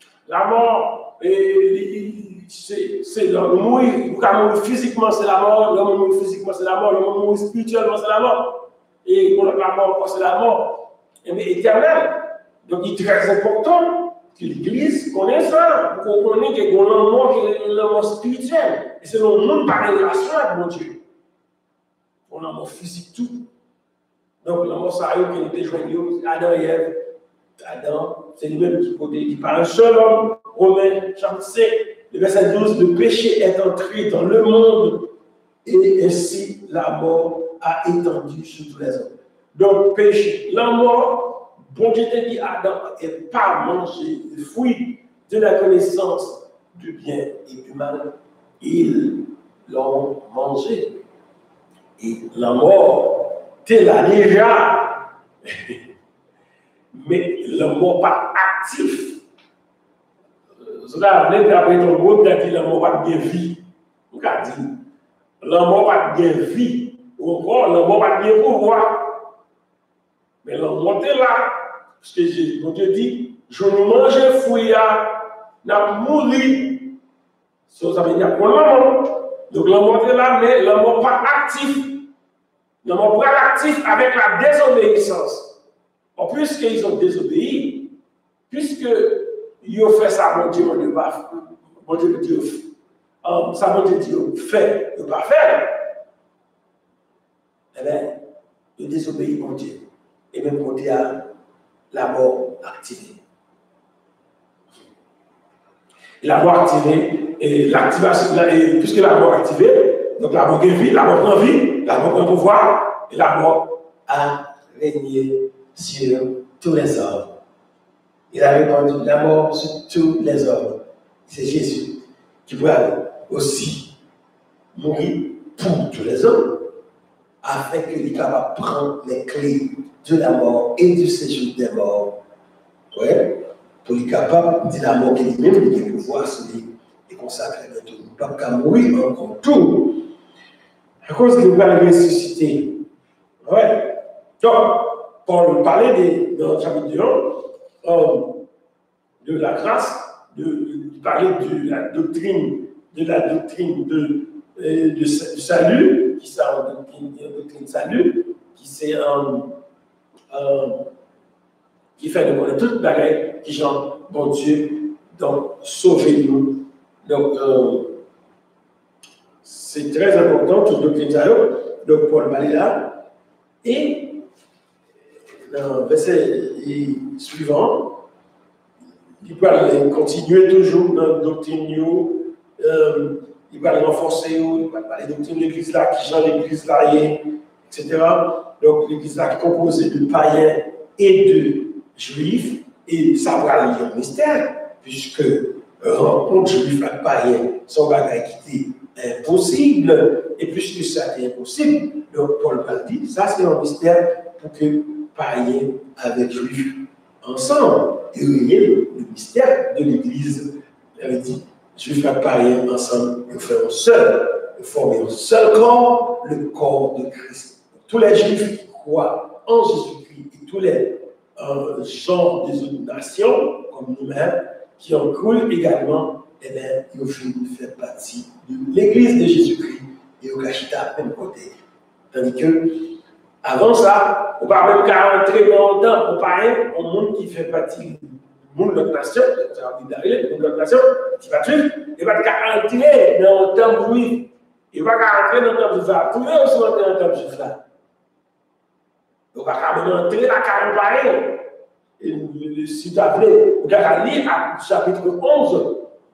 c'est l'homme mourir. Vous pouvez mourir physiquement, c'est la mort. L'homme mourir physiquement, c'est la mort. L'homme mourir spirituellement, c'est la mort. Et la mort, c'est la mort. Mais éternel. Donc il est très important que l'Église connaisse ça. Pour qu'on connaisse que l'homme mort spirituel. Et c'est le monde par relation avec mon Dieu. On a mort physique tout. Donc, la mort, ça a eu qui était joigneux, Adam et Ève. Adam, c'est lui-même qui par un seul homme, Romains, chapitre 5, le verset 12, le péché est entré dans le monde et ainsi la mort a étendu sur tous les hommes. Donc, péché, la mort, bon Dieu t'a dit Adam n'est pas mangé le fruit de la connaissance du bien et du mal. Ils l'ont mangé. Et la mort, t'es là déjà. Mais la mort pas actif. Cela veut dire qu'après ton groupe, l'amour pas de vie. On a dit, l'amour pas de vie. Ou encore, l'amour pas de pouvoir. Mais l'amour est là. Parce que Dieu dit, je ne mange fruit, n'a mouru. Ça veut dire qu'on l'amour. Donc l'amour est là, mais l'amour pas actif. L'amour pas actif avec la désobéissance. Puisqu'ils ont désobéi, puisque ils ont fait ça, mon Dieu, mon Dieu, ça, mon Dieu, fait, ne pas faire, eh bien, ils désobéissent, mon Dieu. Et même mon Dieu a la mort activée. La mort activée, et l'activation, puisque la mort activée, donc la mort est vie, la mort prend vie, la mort prend pouvoir, et la mort a régné sur tous les hommes. Il a répandu la mort sur tous les hommes. C'est Jésus qui va aussi mourir pour tous les hommes, afin qu'il soit capable de prendre les clés de la mort et du séjour des morts. Ouais, pour être capable de dire la mort qu'il lui-même, il peut pouvoir se dire et consacrer le tout. Pas qu'à mourir encore tout. À cause qu'il va ressusciter. Ouais. Donc, Paul parlait dans le chapitre 1 de la grâce, de parler de la doctrine du salut, qui c'est une doctrine de salut, qui fait de connaître toute bagaille qui genre bon Dieu, donc sauvez-nous. Donc c'est très important toute doctrine de salut. Donc Paul parlait là et dans le verset suivant, il va continuer toujours dans la doctrine, il va renforcer, il va parler de la doctrine de l'église là, qui genre l'église là, etc. Donc l'église là qui est composée de païens et de juifs, et ça va lier un mystère, puisque rencontre juif et païen sont bagaille qui était impossible, et puisque ça est impossible, donc Paul va dire, ça c'est un mystère pour que païens avec juifs ensemble. Et le mystère de l'Église, il avait dit, juifs et païens ensemble, ils forment un seul corps, le corps de Christ. Tous les juifs qui croient en Jésus-Christ et tous les genres des autres nations, comme nous-mêmes, qui en croient également, eh bien, ils font partie de l'Église de Jésus-Christ et au Kachita à même côté. Tandis que, avant ça, on ne va même pas rentrer dans le temps pour parler au monde qui fait partie du monde de notre nation, ça va dire d'arriver, le monde de notre nation, qui va tuer, il va rentrer dans le temps juif. Il va rentrer dans le temps juif là. Tout le monde aussi rentrer dans le temps juif là. Il va rentrer dans la campagne. Si tu as appelé, vous allez lire à chapitre 11,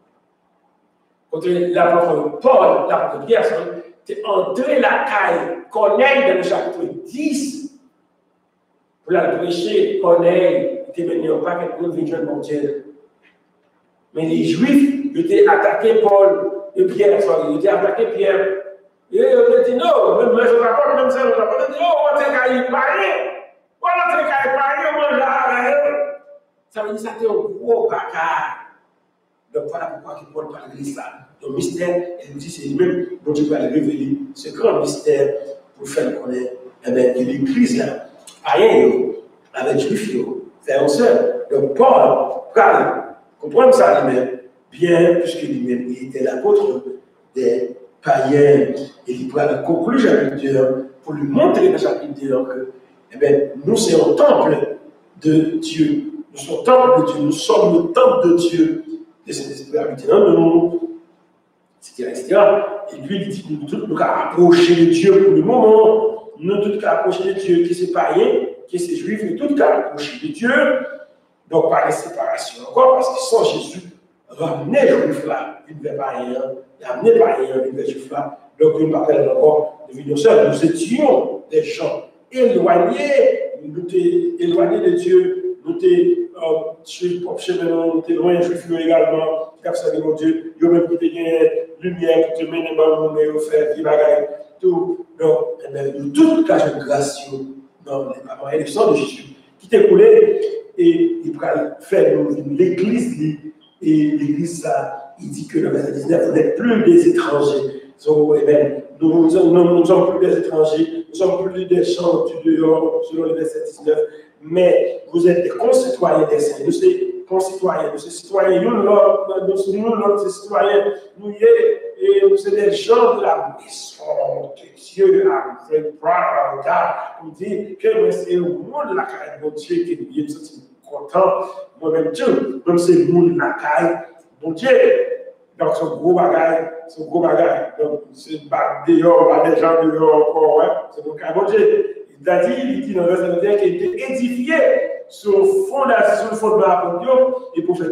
quand l'apôtre Paul, l'apôtre Pierre, c'est entré la caille Corneille dans le chapitre 10 pour la prêcher. Corneille était venu au pas quelque chose de mon Dieu. Mais les Juifs étaient attaqués Paul et Pierre, ils étaient attaqués Pierre. Et ils ont dit non, même je rapporte, même ça, je rapporte, non, on va te cailler pareil. On va te cailler pareil, on va là. Ça veut dire que c'était un gros bacard. Donc voilà pourquoi Paul parle de ça. Le mystère, et nous dit c'est lui-même dont Dieu va le révéler, ce grand mystère pour faire connaître que l'église là, rien avec juif, frère et sœur. Donc Paul parle, comprendre ça lui-même, bien puisque lui-même il était l'apôtre des païens, et il pourra conclure chapitre 2 pour lui montrer dans chapitre 2 que nous sommes le temple de Dieu. Nous sommes le temple de Dieu, nous sommes le temple de Dieu. Et cet esprit habité dans nous, etc. Et puis il dit nous tous nous approcher de Dieu pour le moment, nous tous approcher de Dieu, qui c'est païen, qui c'est juif, nous tous approcher de Dieu. Donc par la séparation encore, parce que sans Jésus, ramener les juifs là, il ne veut pas rien, ramener païen, il ne veut juif là. Donc il nous rappelle encore de venir seul. Nous étions des gens éloignés, nous étions éloignés de Dieu. Nous étions propre chemin, nous étions loin, juifs également, qui servi mon Dieu, ils ont même qui étaient lumière, qui te mènent dans le monde, faire, qui bagaille, tout. Donc, nous tous cas de grâce dans les sang de Jésus, qui t'est coulé, et il va faire l'église Et l'Église, ça, il dit que le verset 19, vous n'êtes plus des étrangers. So, amen. Nous ne sommes plus des étrangers, nous ne sommes plus des gens du dehors, selon le verset 19, mais vous êtes des concitoyens des saints. Nous sommes concitoyens, nous sommes citoyens, nous sommes citoyens, nous sommes des gens de la maison de Dieu, I'm very proud of that. On dit que c'est le monde la caille de Dieu qui nous est content. Moi-même, Dieu, même c'est le monde la caille de Dieu. Donc, c'est un gros bagage, Donc, c'est dehors, des gens dehors encore, ouais. C'est mon cas, bon Dieu. Il dit dans le verset 21 qu'il était édifié sur le fondement de l'apôtre et prophète.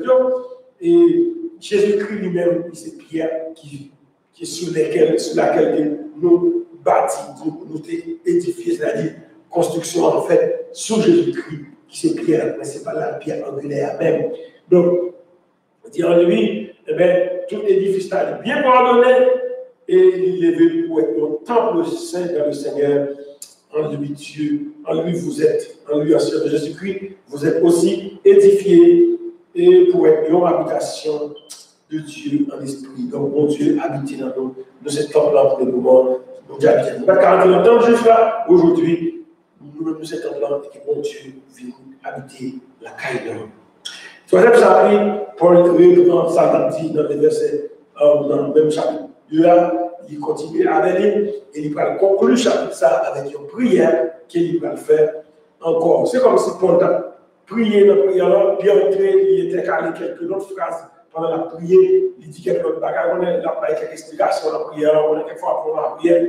Et Jésus-Christ lui-même, c'est Pierre qui est sur laquelle nous bâtissons, nous édifiés, c'est-à-dire construction en fait, sur Jésus-Christ, qui c'est Pierre, mais ce n'est pas la pierre angulaire même. Donc, dire en lui, eh bien, tout édifice est bien pardonné et il est venu pour être un temple saint dans le Seigneur. En lui, Dieu, en lui vous êtes, en lui, en Seigneur de Jésus-Christ, vous êtes aussi édifiés et pour être une habitation de Dieu en esprit. Donc, bon Dieu, habitez dans nous. Nous sommes temple-là pour le moment. Nous Dieu habite. Nous avons 41 ans, je là, aujourd'hui, nous sommes temple-là et que bon Dieu vient habiter la caille de nous. Troisième chapitre, Paul reprend ça dans le verset, dans le même chapitre. Là, il continue avec lui et il va conclure le chapitre ça avec une prière qu'il va faire encore. C'est comme si Paul a prié dans la prière, puis il était calé quelques autres phrases pendant la prière. Il dit quelques autres bagages, on a quelques explications dans la prière, on a quelquefois pendant la prière,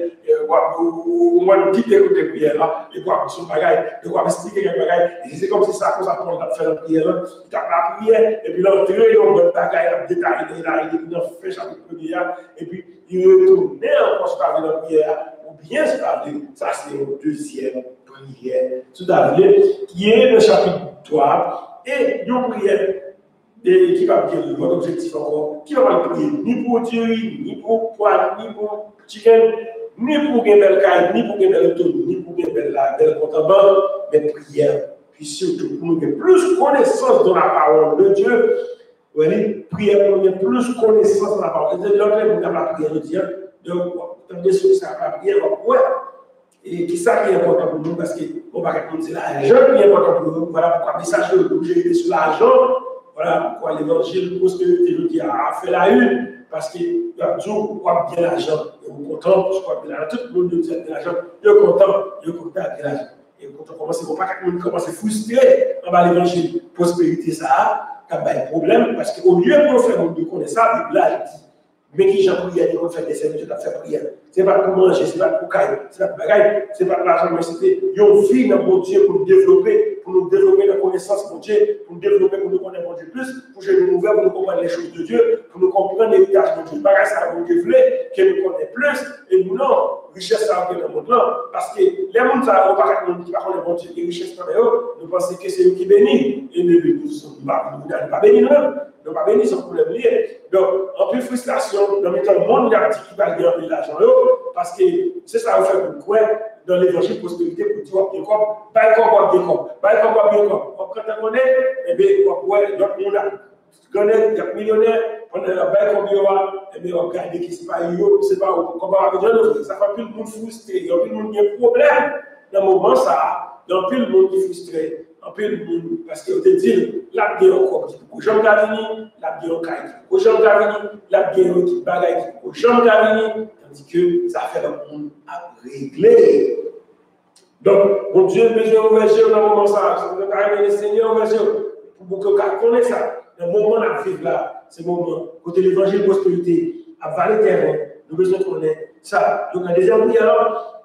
on va nous quitter côté prière là, et quoi, sur le bagage, et quoi, expliquer quelques bagages. Et c'est comme si ça, comme ça, Paul a fait la prière, il a la prière, et puis l'entrée, on va bagages, détaillé, il a fait chapitre premier, et puis il retournait encore sur la prière, ou bien ça c'est une deuxième prière, tout à fait, qui est le chapitre 3, et une prière qui va dire votre objectif encore, qui va prier ni pour Dieu, ni pour poil, ni pour chicken, ni pour une belle caille, ni pour une belle auto, ni pour une belle compte en banque, mais prière. Puis surtout pour nous avoir plus connaissance de la parole de Dieu. Vous voyez, prière pour nous avoir plus connaissance de la parole de Dieu. Donc, nous avons la prière de Dieu. Donc, vous avez sur ça, la prière, ouais. Et qui ça qui est important pour nous, parce qu'on va répondre, c'est l'argent qui est important pour nous. Voilà pourquoi le message que j'ai été sur l'argent. Voilà pourquoi l'évangile prospérité je dis a fait la une, parce qu'il y a toujours quoi bien l'argent. Et vous content, je crois bien l'argent, tout le monde dit bien l'argent, il est content bien l'argent. Et quand on commence, il ne faut pas que tout le monde commence à frustrer dans l'évangile prospérité, ça a un problème, parce qu'au lieu de faire de connaître ça, la Bible dit, mais qui j'ai prié, il faut faire des services, tu as fait prière. Ce n'est pas pour manger, ce n'est pas pour cailler, ce n'est pas pour bagaille, ce n'est pas pour l'argent, mais c'était une vie dans mon Dieu pour nous développer la connaissance de Dieu, pour nous développer, pour nous connaître mon Dieu plus, pour que nous ouvrons, pour nous comprendre les choses de Dieu, pour nous comprendre l'héritage de Dieu. Bagaille, ça va nous développer, que nous connaissons plus, et nous non, richesse ça va dans le monde là, parce que les gens qui ne connaissent pas mon Dieu, les richesses dans eux, nous pensons que c'est eux qui bénissent, et nous ne sommes pas bénis nous-mêmes. Donc, pas béni, c'est un problème lié. Donc, en plus, frustration, dans le monde qui va gagner l'argent, parce que c'est ça qu'on fait pour quoi dans l'évangile prospérité pour dire, bien comme, bien comme. Quand on connaît, eh bien, donc, on a gagné des millionnaires, on a bien comme et bien, on gagne qui c'est pas comment ça fait plus le monde frustré, il y a plus le monde qui a un problème. Dans le moment, ça, il y a plus le monde qui est frustré. Un peu le monde, parce qu'on te dit, la guerre encore, aux gens Gavini, la guerre aux gens Gavini, la guerre qui bagaille aux gens Gavini, tandis que ça fait le monde à régler. Donc, mon Dieu, besoin d'ouverture dans le moment ça, c'est le Seigneur ouverture, pour que vous connaissiez ça. Dans le moment où on vit là, c'est le moment, côté l'évangile prospérité, à Vallée Terre, nous besoin de connaître ça. Donc, la deuxième prière,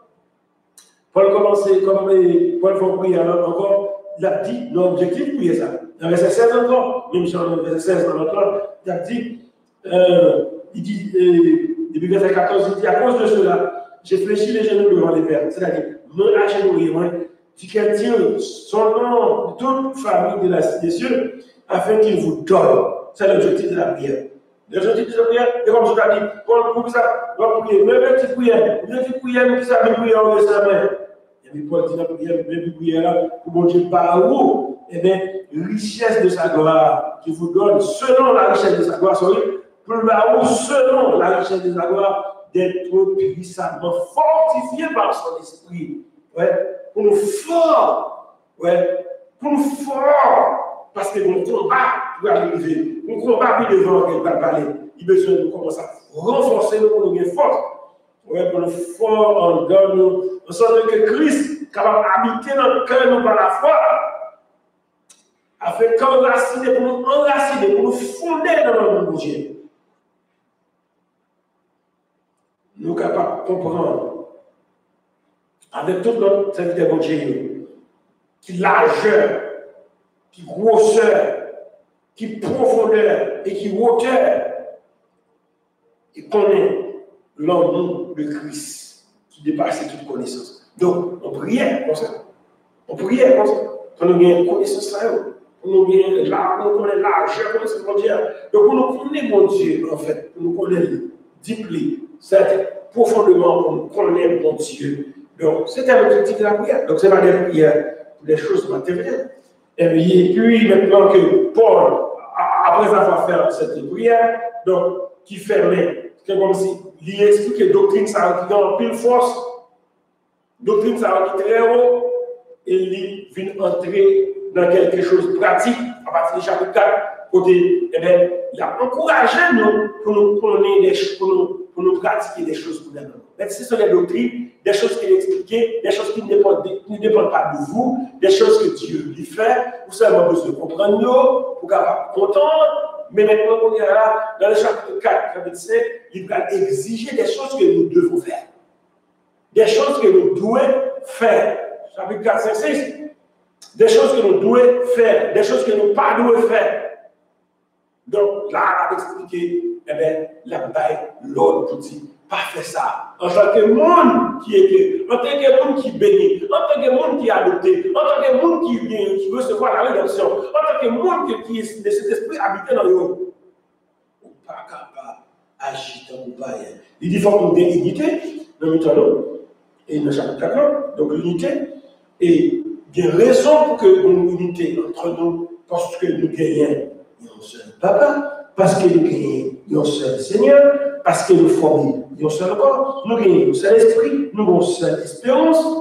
Paul commençait comme Paul va prier encore. Il a dit, l'objectif, prier ça. Dans le verset 16 encore, même dans le verset 16 dans notre langue, il dit, depuis verset 14, il dit, à cause de cela, j'ai fléchi les genoux devant les pères. C'est-à-dire, me agenouiller, du chrétien, son nom, toute famille de la cité des cieux, afin qu'il vous donne. C'est l'objectif de la prière. L'objectif de la prière, et comme je l'ai dit, pour ça, on va prier. Même petite prière, mais qui ça, une prière, on laisse la main. Et puis Paul dit la prière, même prière là, pour mon Dieu, par où eh bien, richesse de sa gloire, qui vous donne, selon la richesse de sa gloire, selon la richesse de sa gloire, d'être puissamment fortifié par son esprit. Ouais, pour nous forts, ouais, pour nous forts, parce que mon combat doit arriver. Mon combat, puis devant qu'il va parler, il a besoin de commencer à renforcer nous pour nous bien forts. Ouais, pour nous forts en dedans, nous, en sorte que Christ est capable d'habiter dans le cœur, nous par la foi, afin qu'enraciner, pour nous enraciner, pour nous fonder dans le monde de Dieu. Nous sommes capables de comprendre, avec toute notre serviteur de Dieu, qui largeur, qui grosseur, qui profondeur et qui hauteur, et connaît l'amour de Christ qui dépasse toute connaissance. Donc, on priait comme ça. On priait comme ça. Quand nous avons une connaissance, on nous connaît largeur, connaissance de Dieu. Donc, on nous connaît mon Dieu, en fait. On nous connaît deeply, profondément, on nous connaît mon Dieu. Donc, c'était l'objectif de la prière. Donc, ce n'est pas des prières pour des choses matérielles. Et puis, maintenant que Paul, après avoir fait cette prière, donc, qui fermait, c'est comme si il explique que doctrine, ça a en pile force, doctrine, ça a très haut, et il vient entrer dans quelque chose de pratique, à partir du chapitre 4, côté, eh bien, il a encouragé nous pour nous connaître des choses, pour nous pratiquer des choses pour nous. Mais ce sont des doctrines, des choses qu'il expliquait, des choses qui ne dépendent pas de vous, des choses que Dieu lui fait, vous savez besoin de comprendre nous, pour capable comprendre. Mais maintenant qu'on est là, dans le chapitre 4, chapitre 5, il va exiger des choses que nous devons faire. Des choses que nous devons faire. Chapitre 4, 5, 6. Des choses que nous devons faire. Des choses que nous ne pas devons faire. Donc là, on va expliquer, eh bien, la bataille, l'autre pour dire, pas faire ça. En tant que monde qui est, en tant que monde qui bénit, en tant que monde qui est adopté, en tant que monde qui veut recevoir la rédemption, en tant que monde qui est de cet esprit habité dans le haut. On n'est pas capable d'agir dans le païen. Il dit qu'il faut qu'on ait l'unité dans le temps et dans le chapitre 4, donc l'unité. Et il y a raison pour que nous unité entre nous, parce que nous gagnons un seul papa, parce que nous gagnons un seul Seigneur, parce que nous formons un seul corps, nous gagnons un seul esprit, nous avons une seule espérance.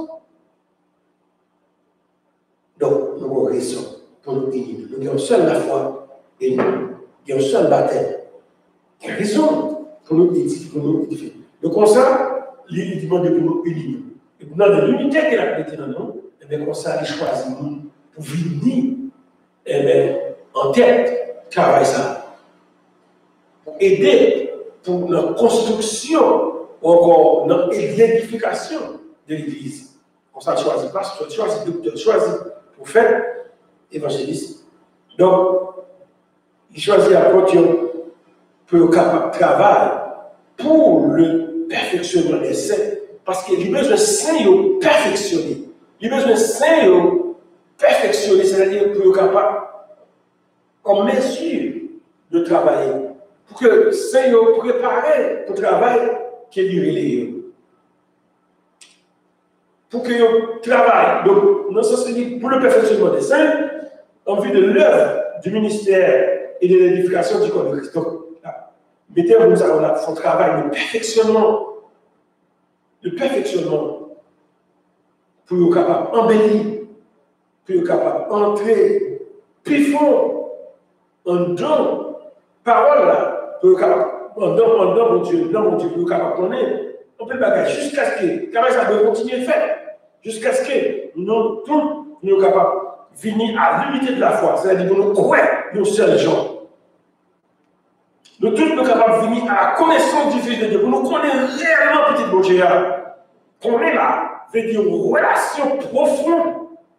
Donc, nous avons raison pour nous unir. Nous avons seul la foi et nous avons seul baptême. Il y a raison pour nous édifier. Donc, comme ça, il demande de nous unir. Et dans l'unité qu'il a prêtée dans nous, et bien, comme ça, il choisit nous pour venir et bien, en tête, travailler ça. Pour aider pour la construction ou encore dans l'édification de l'Église. Comme ça, choisit pasteur, choisit docteur, choisit prophète, évangéliste. Donc, il choisit apôtre pour capable de travailler pour le perfectionnement des saints. Parce qu'il a besoin de saints perfectionnés. Il a besoin de saints perfectionnés, c'est-à-dire pour capable en mesure de travailler. Pour que les saints préparés pour le travail qu'il lui est. Pour qu'ils travaillent. Donc, dans ce sens, pour le perfectionnement des saints, en vue de l'œuvre du ministère et de l'édification du corps de Christ. Donc, mettez-vous dans son travail de perfectionnement. De perfectionnement. Pour être capable d'embellir, pour être capable d'entrer plus fond en don, parole là, pour être capable, en don, mon Dieu, pour être capable de connaître. On peut pas gagner jusqu'à ce que, car ça doit continuer à faire, jusqu'à ce que nous tous, nous sommes capables de venir à l'unité de la foi, c'est-à-dire que nous croyons nos seuls gens. Nous tous sommes capables de venir à la connaissance du Fils de Dieu, pour nous connaître réellement petit bon Dieu. Qu'on est là, veut dire une relation profonde.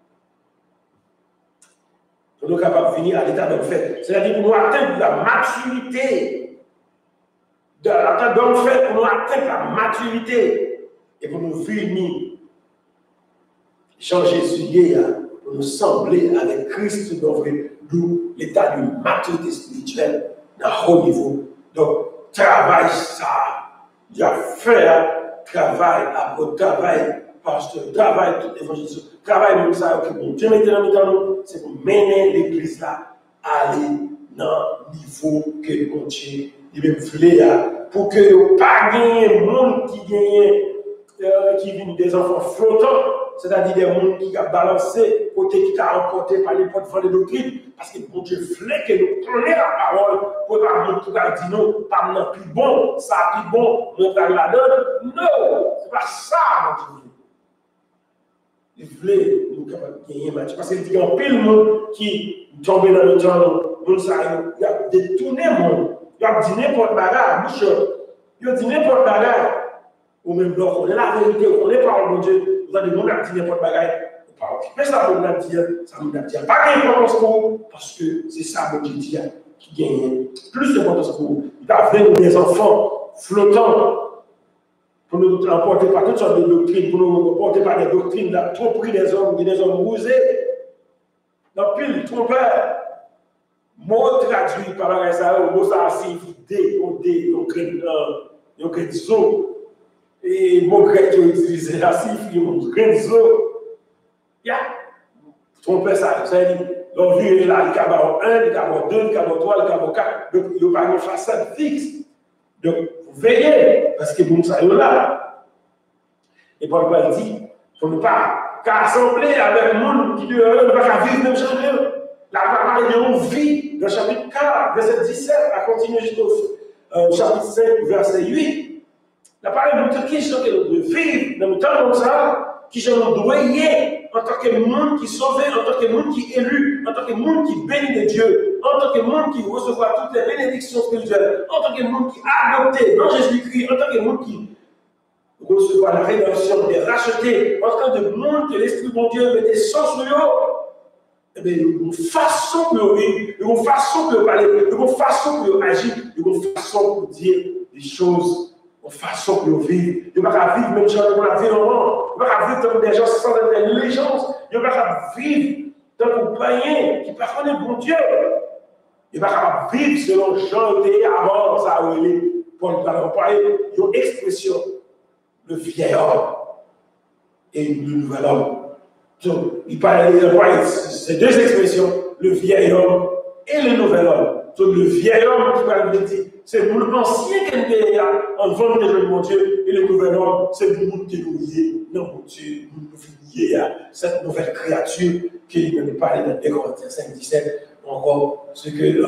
Nous sommes capables de venir à l'état de fait, c'est-à-dire pour nous atteindre la maturité. Dans le fait, pour nous atteindre la maturité et pour nous venir changer Jésus, pour nous sembler avec Christ, d'où l'état de maturité spirituelle d'un haut niveau. Donc, travail ça, il y a fait travail après travail, pasteur, travail, tout évangéliste, travail même ça, que bon Dieu mette dans nous, c'est pour mener l'église là à aller dans le niveau que bon Dieu lui voulait pour que vous pas gagner monde qui viennent des enfants flottants, c'est-à-dire des gens qui ont balancé, côté qui ont emporté par les portes de doctrine, parce que bon Dieu voulait que nous prenions la parole pour pas nous tout dire non, pas non plus bon, ça plus bon, nous allons la donne. Non, c'est pas ça, mon Dieu. Il voulait nous gagner match. Parce qu'il y a un pile de monde qui tombe dans le temps, il a détourné le monde. Il a dit n'importe bagarre, il a dit n'importe bagarre. Ou même bloc, on est la vérité, on n'est pas mon Dieu. Vous avez des gens qui disent n'importe bagarre. Pas occuper ça pour nous dire, ça nous dire. Pas d'importance pour vous, parce que c'est ça, mon Dieu, qui gagne. Plus d'importance pour vous. Il a fait des enfants flottants. Pour nous emporter par toutes sortes de doctrines, pour nous emporter par des doctrines, la tromperie des hommes rusés, dans pile trompeur, mot traduit par la ça, le mot ça signifie zo, et mot grec qui est utilisé, ça signifie zo. Ya, trompeur ça, ça dit, l'on vit là, il y a 1, il y a 2, il y a 3, il y a 4, donc il n'y a pas une façade fixe. Donc, veillez, parce que vous savez là. Et Paul dit, pour ne pas assembler avec le monde qui ne va pas vivre même changer. La parole de vie, dans le chapitre 4, verset 17, à continuer jusqu'au chapitre 5, verset 8. La parole de qui sont que nous devons vivre dans le temps comme ça, qui sont nous doyers en tant que monde qui est sauvé, en tant que monde qui est élu, en tant que monde qui bénit de Dieu, en tant que monde qui recevra toutes les bénédictions spirituelles, en tant que monde qui a adopté dans Jésus-Christ, en tant que monde qui recevra la rédemption, des rachetés, en tant que monde que l'Esprit de Dieu met des sens sur eux. Eh bien, une façon de vivre, une façon de parler, une façon de agir, une façon de dire des choses. Façon de vivre. Il ne va pas vivre même si on a vécu normalement. Il ne va pas vivre comme des gens sans intelligence. Il ne va pas vivre comme un païen qui ne connaît pas bon Dieu. Il ne va pas vivre selon Jean était avant ça. Paul va parler d'une expression, le vieil homme et le nouvel homme. Donc, il parle de ces deux expressions, le vieil homme et le nouvel homme. Donc, le vieil homme qui va le dire, c'est pour l'ancien qui est en vent de mon Dieu, et le nouvel homme, c'est pour nous dérouiller. Non, mon Dieu, nous lier à cette nouvelle créature qui nous parlait dans 2 Corinthiens 5, 17, encore ce que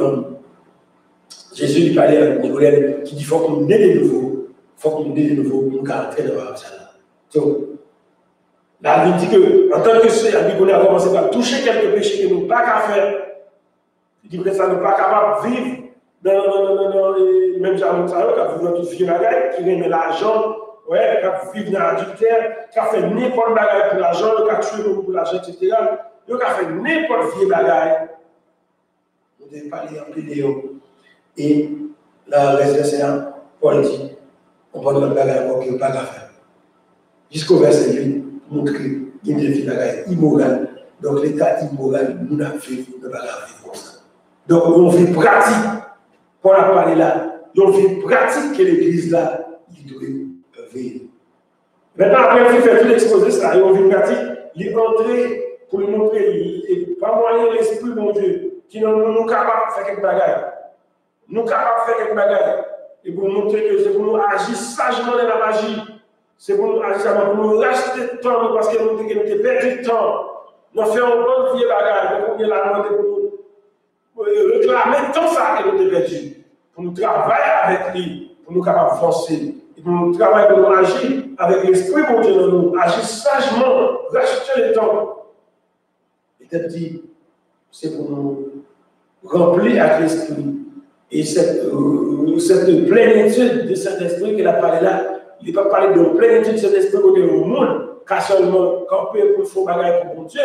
Jésus lui parlait à Nicodème, qui dit il faut qu'on ait de nouveau, il faut qu'on ait de nouveau, nous caractère de ça. Donc, là, il dit que, en tant que ceux, on a commencé par toucher quelques péchés que nous n'avons pas qu'à faire. Il dit que ça ne pas capable de vivre dans les mêmes gens qui a vu notre vie bagaille, qui remet l'argent, ouais, qui a vécu dans l'adultère, qui a fait n'importe quel bagaille pour l'argent, qui a tué pour l'argent, etc. Donc, qui a fait n'importe quel bagaille. On devait parler en vidéo. Et la résidence, Paul dit, on prend notre bagaille pour qu'il n'y ait pas qu'à faire. Jusqu'au verset 8, montrer qu'il y a des filles bagaille immorales. Donc, l'état immoral, nous n'avons fait de bagaille comme ça. Donc, on vit pratique. Pour la parler là, on vit pratique que l'église là, il doit vivre. Maintenant, après, il fait tout l'exposé ça, et on vit pratique, il est entré pour lui montrer, il n'est pas moyen l'esprit de mon Dieu, qui nous capable de faire quelque bagaille. Nous capables de faire quelque bagaille. Et pour montrer que c'est pour nous agir sagement dans la magie. C'est pour nous agir sagement, pour nous racheter le temps, parce que nous avons perdu le temps. Nous faisons un bon vieux bagaille, nous avons la demande pour nous. Réclamer tout ça que nous avons perdu, pour nous travailler avec lui, pour nous capables d'avancer, et pour nous travailler, pour nous agir avec l'esprit de Dieu dans nous, agir sagement, racheter le temps. Et dit, c'est pour nous remplir avec l'esprit. Et cette plénitude de cet esprit qu'il a parlé là, il n'est pas parlé de plénitude de cet esprit côté au monde, car seulement quand on peut faire bagaille pour mon Dieu,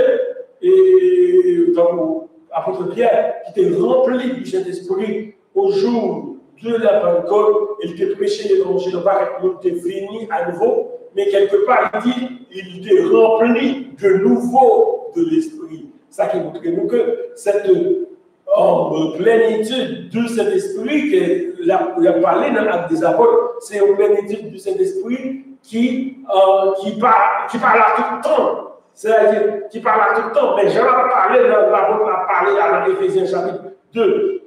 et donc l'apôtre Pierre, qui était rempli du Saint-Esprit au jour de la Pentecôte, il était prêché l'évangile, il était venu à nouveau, mais quelque part, il dit, il était rempli de nouveau de l'Esprit. Ça qui montre nous que cette plénitude de cet esprit qu'il a parlé dans l'acte des apôtres, c'est une plénitude de cet esprit qui parle à tout le temps. C'est-à-dire qui parle à tout le temps. Mais Jean a parlé, l'apôtre a parlé dans Éphésiens chapitre 2,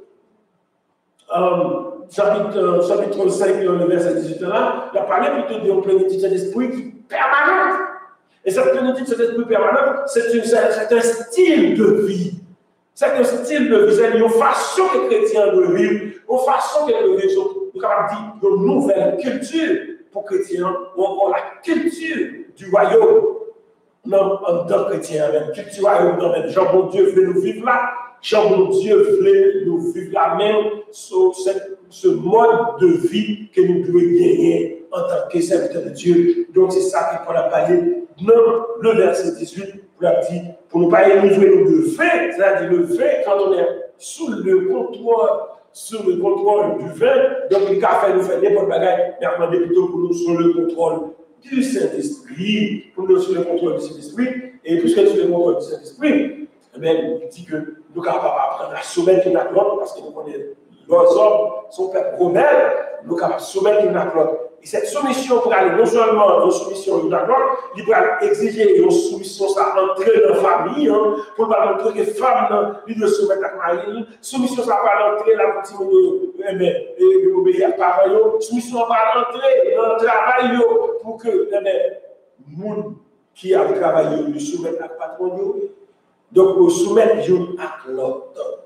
chapitre 5, le verset 18 là, il a parlé plutôt d'une plénitude d'esprit qui est permanente. Et cette plénitude d'esprit permanente, c'est un style de vie. C'est un style de vie, c'est une façon que les chrétiens de vivre, une façon que les chrétiens nous capable de dire une nouvelle culture pour les chrétiens, ou encore la culture du royaume. Non, en tant que chrétien, même culture du royaume, non, même Jean bon Dieu veut nous vivre là, Jean bon Dieu veut nous vivre là même sur ce mode de vie que nous devons gagner en tant que serviteurs de Dieu. Donc c'est ça qu'il faut parler dans le verset 18. Pour ne pas émigrer le fait, c'est-à-dire le fait quand on est sous le contrôle du vin, donc il a fait nous faire n'importe quoi, mais après plutôt pour nous sous le contrôle du Saint-Esprit, pour nous sous le contrôle du Saint-Esprit, et puisque sous le contrôle du Saint-Esprit, eh bien, il dit que nous sommes capables d'apprendre à soumettre une à l'autre, parce que nous connaissons les hommes, son peuple rebelle, nous sommes capables de soumettre une à l'autre. Et cette soumission pour aller non seulement une soumission une à l'autre, il va exiger une soumission, ça entrer dans la famille, hein, pour ne pas montrer que les femmes, ils doivent soumettre à Marie. Soumission, ça va entrer dans la petite et obéir à parole. Soumission, va entrer dans le travail pour que les gens qui a le travail, ils soumettent à patron. Donc, pour soumettre l'un à l'autre.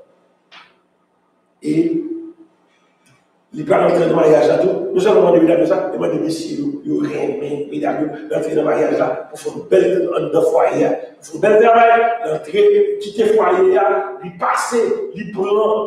Et les parents d'entrer dans le mariage à tout, nous sommes demandé de ça, demandé de messieurs, ils aimeraient d'entrer dans le mariage là, pour faire une belle foyer, pour faire un bel travail, d'entrer, quitter le foyer, lui passer, lui prendre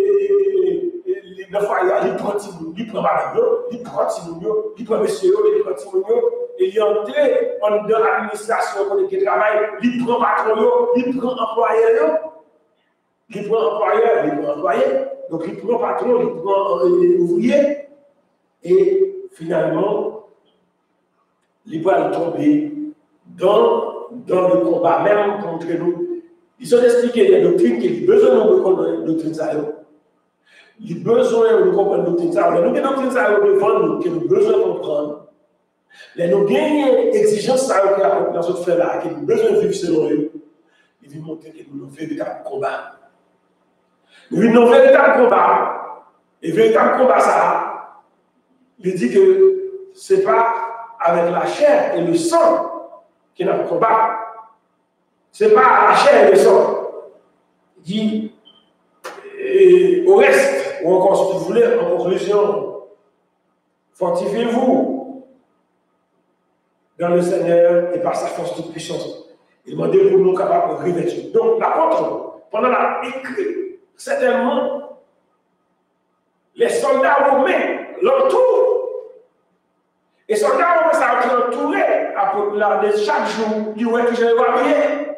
le foyer, lui prendre Timounio, lui prendre Mario, lui prendre Timounio, lui prendre monsieur, lui prendre Timounio, et lui entrer dans l'administration pour le travail, lui prend patron, lui prend employeur, lui prend employeur, lui prend employé. Donc, il prend patron, il prend ouvrier, et finalement, il va tomber dans le combat, même contre nous. Ils ont expliqué des doctrines qu'il a besoin de comprendre les doctrines. Il a besoin de comprendre les doctrines. Nous avons des doctrines devant nous que nous avons besoin de comprendre. Nous avons des exigences dans notre frère là, que nous avons besoin de vivre selon eux. Il veut montrer que nous avons un véritable combat. Nous avons un véritable combat, et véritable combat, ça, il dit que ce n'est pas avec la chair et le sang qu'il a un combat. Ce n'est pas la chair et le sang. Il dit, au reste, ou encore si vous voulez, en conclusion, fortifiez-vous dans le Seigneur et par sa force toute puissance. Il demandait pour nous capables de revêtir. Donc, l'apôtre, pendant la écrit, certainement, les soldats romains l'entourent. Et les soldats romains, ça a entouré de chaque jour, ils ont été habillés.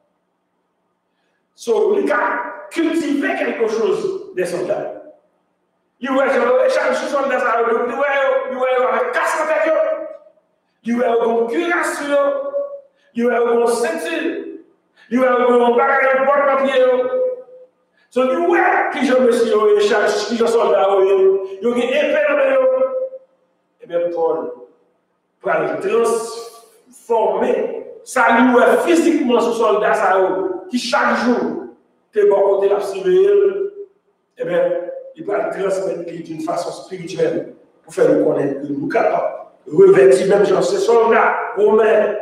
So, il a cultivé quelque chose des soldats. Ils ont chaque soldat, ça a été avec casque en tête, ils ont cuirasse, ils ont ceinture, ils ont bagage en porte-papier. So, you were qui je me suis qui je soldat, you get épée. Eh bien, Paul, pour transformer, ça lui est physiquement ce soldat, qui chaque jour, te bon côté la civile, eh bien, il va le transmettre d'une façon spirituelle pour faire nous connaître que nous sommes capables de revêtir même genre ces soldats romains,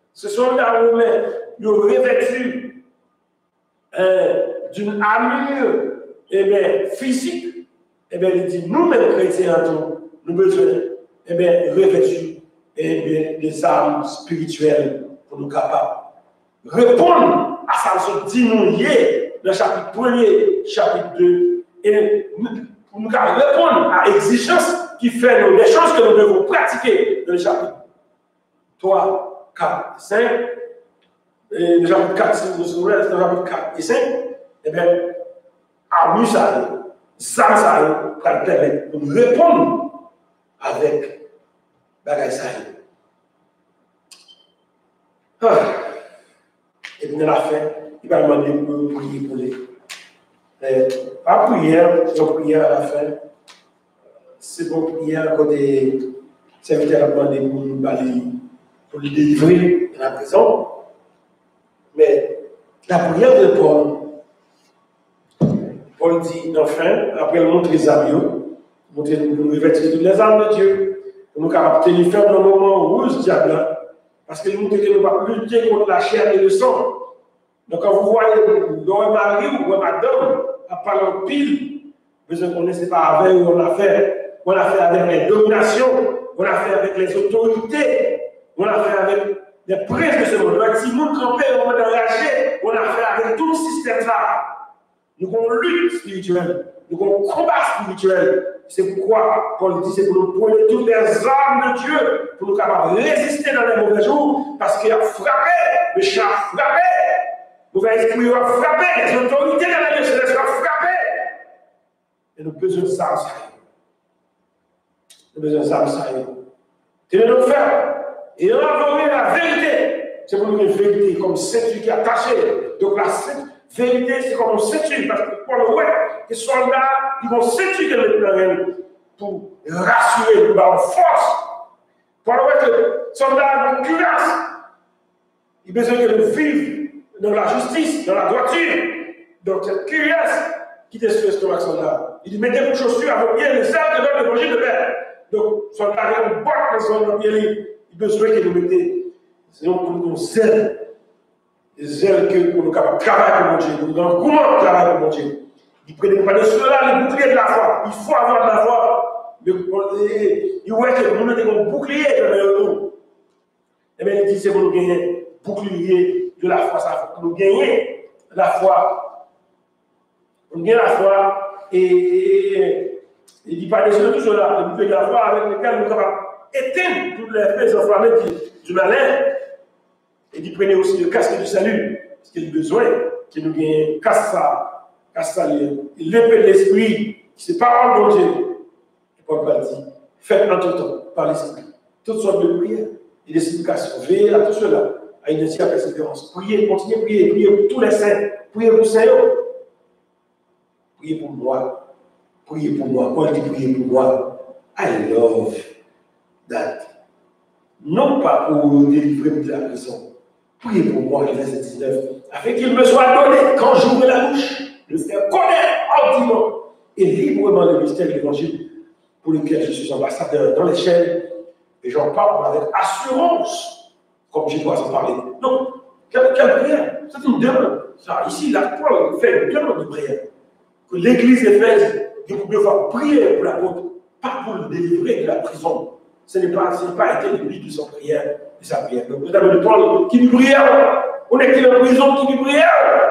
ils ont revêtu d'une armure physique, il dit nous-mêmes chrétiens, nous besoin revêtus des armes spirituelles pour nous capables de répondre à ça, nous dit nous liés dans le chapitre 1er, chapitre 2, et pour nous répondre à l'exigence qui fait les choses que nous devons pratiquer dans le chapitre 3, 4, 5, et le chapitre 4, 5, le chapitre 4 et 5, eh bien, à nous, ça va permettre de nous répondre avec bagage ça. Et puis, à la fin, il va demander de prier pour les. Pas prière, c'est une prière à la fin. C'est une prière côté serviteur a demandé pour le délivrer de la prison. Mais la prière de Paul dit, enfin, après le montrer les armes, montrer nous revêtir toutes les armes de Dieu, pour nous capables de tenir ferme dans le moment où ce diable, parce que nous montre que nous ne pouvons pas lutter contre la chair et le sang. Donc quand vous voyez le mari ou le madame à parler en pile, vous ne connaissez pas avec où on a fait avec les dominations, on a fait avec les autorités, on a fait avec les princes de ce monde. Donc si nous campons, on est enragé, on a fait avec tout le système là. Nous avons une lutte spirituelle, nous avons un combat spirituel. C'est pourquoi Paul dit c'est pour nous prendre toutes les armes de Dieu, pour nous capables de résister dans les mauvais jours, parce qu'il a frappé, le chat a frappé, le mauvais esprit a frappé, les autorités dans la vie céleste ont frappé. Et nous avons besoin de ça, nous avons besoin de ça. Tenez-nous fermes et envoyer la vérité. C'est pour nous une vérité comme ceinture qui est attachée. Donc la vérité, c'est comme une ceinture, parce que pour le ouais, les soldats, ils vont ceinturer le pour rassurer, pour avoir force. Pour le ouais, les soldats ont une cuirasse. Ils ont besoin de vivre dans la justice, dans la droiture. Donc cette cuirasse qui détruit l'estomac soldat. Il dit mettez vos chaussures à vos pieds, les ailes de notre évangile de paix. Donc, soldat, il y a une boîte dans pied, il besoin que nous mettions. Sinon, pour nous zèle. Les ailes que pour nous capables de travailler pour mon Dieu, pour nous engouement de travailler pour mon Dieu. Il ne prenait pas de cela, le bouclier de la foi. Il faut avoir de la foi. Il voit que nous mettons un bouclier dans le dos. Et bien, il dit c'est pour nous gagner bouclier de la foi. Ça pour nous gagner la foi. On gagne la foi et il dit pas de tout cela, le bouclier de la foi avec lequel nous sommes capables d'éteindre toutes les flèches enflammées du malin. Et dit prenez aussi le casque du salut, parce qu'il a besoin que nous gagnions casse ça, l'épée de l'esprit, c'est parole de Dieu. Et Paul dit, faites en tout temps par l'esprit, toutes sortes de prières et des supplications. Veillez à tout cela, à une entière persévérance. Priez, continuez à prier, priez pour tous les saints, priez pour le Seigneur. Priez pour moi. Priez pour moi. Paul dit priez pour moi. I love that. Non pas pour délivrer de la prison. Priez pour moi, le verset 19, afin qu'il me soit donné, quand j'ouvre la bouche, de faire connaître hardiment et librement le mystère de l'évangile pour lequel je suis ambassadeur dans les chaînes, et j'en parle avec assurance, comme je dois en parler. Donc, quelle prière? C'est une demande. Ça, ici, la Paul fait une demande de prière. Que l'Église Éphèse, vous pouvez devoir prier pour l'apôtre, pas pour le délivrer de la prison. Ce n'est pas été le but de sa prière. Donc, nous avons le Paul qui nous prière. On est qui dans la prison qui nous prière.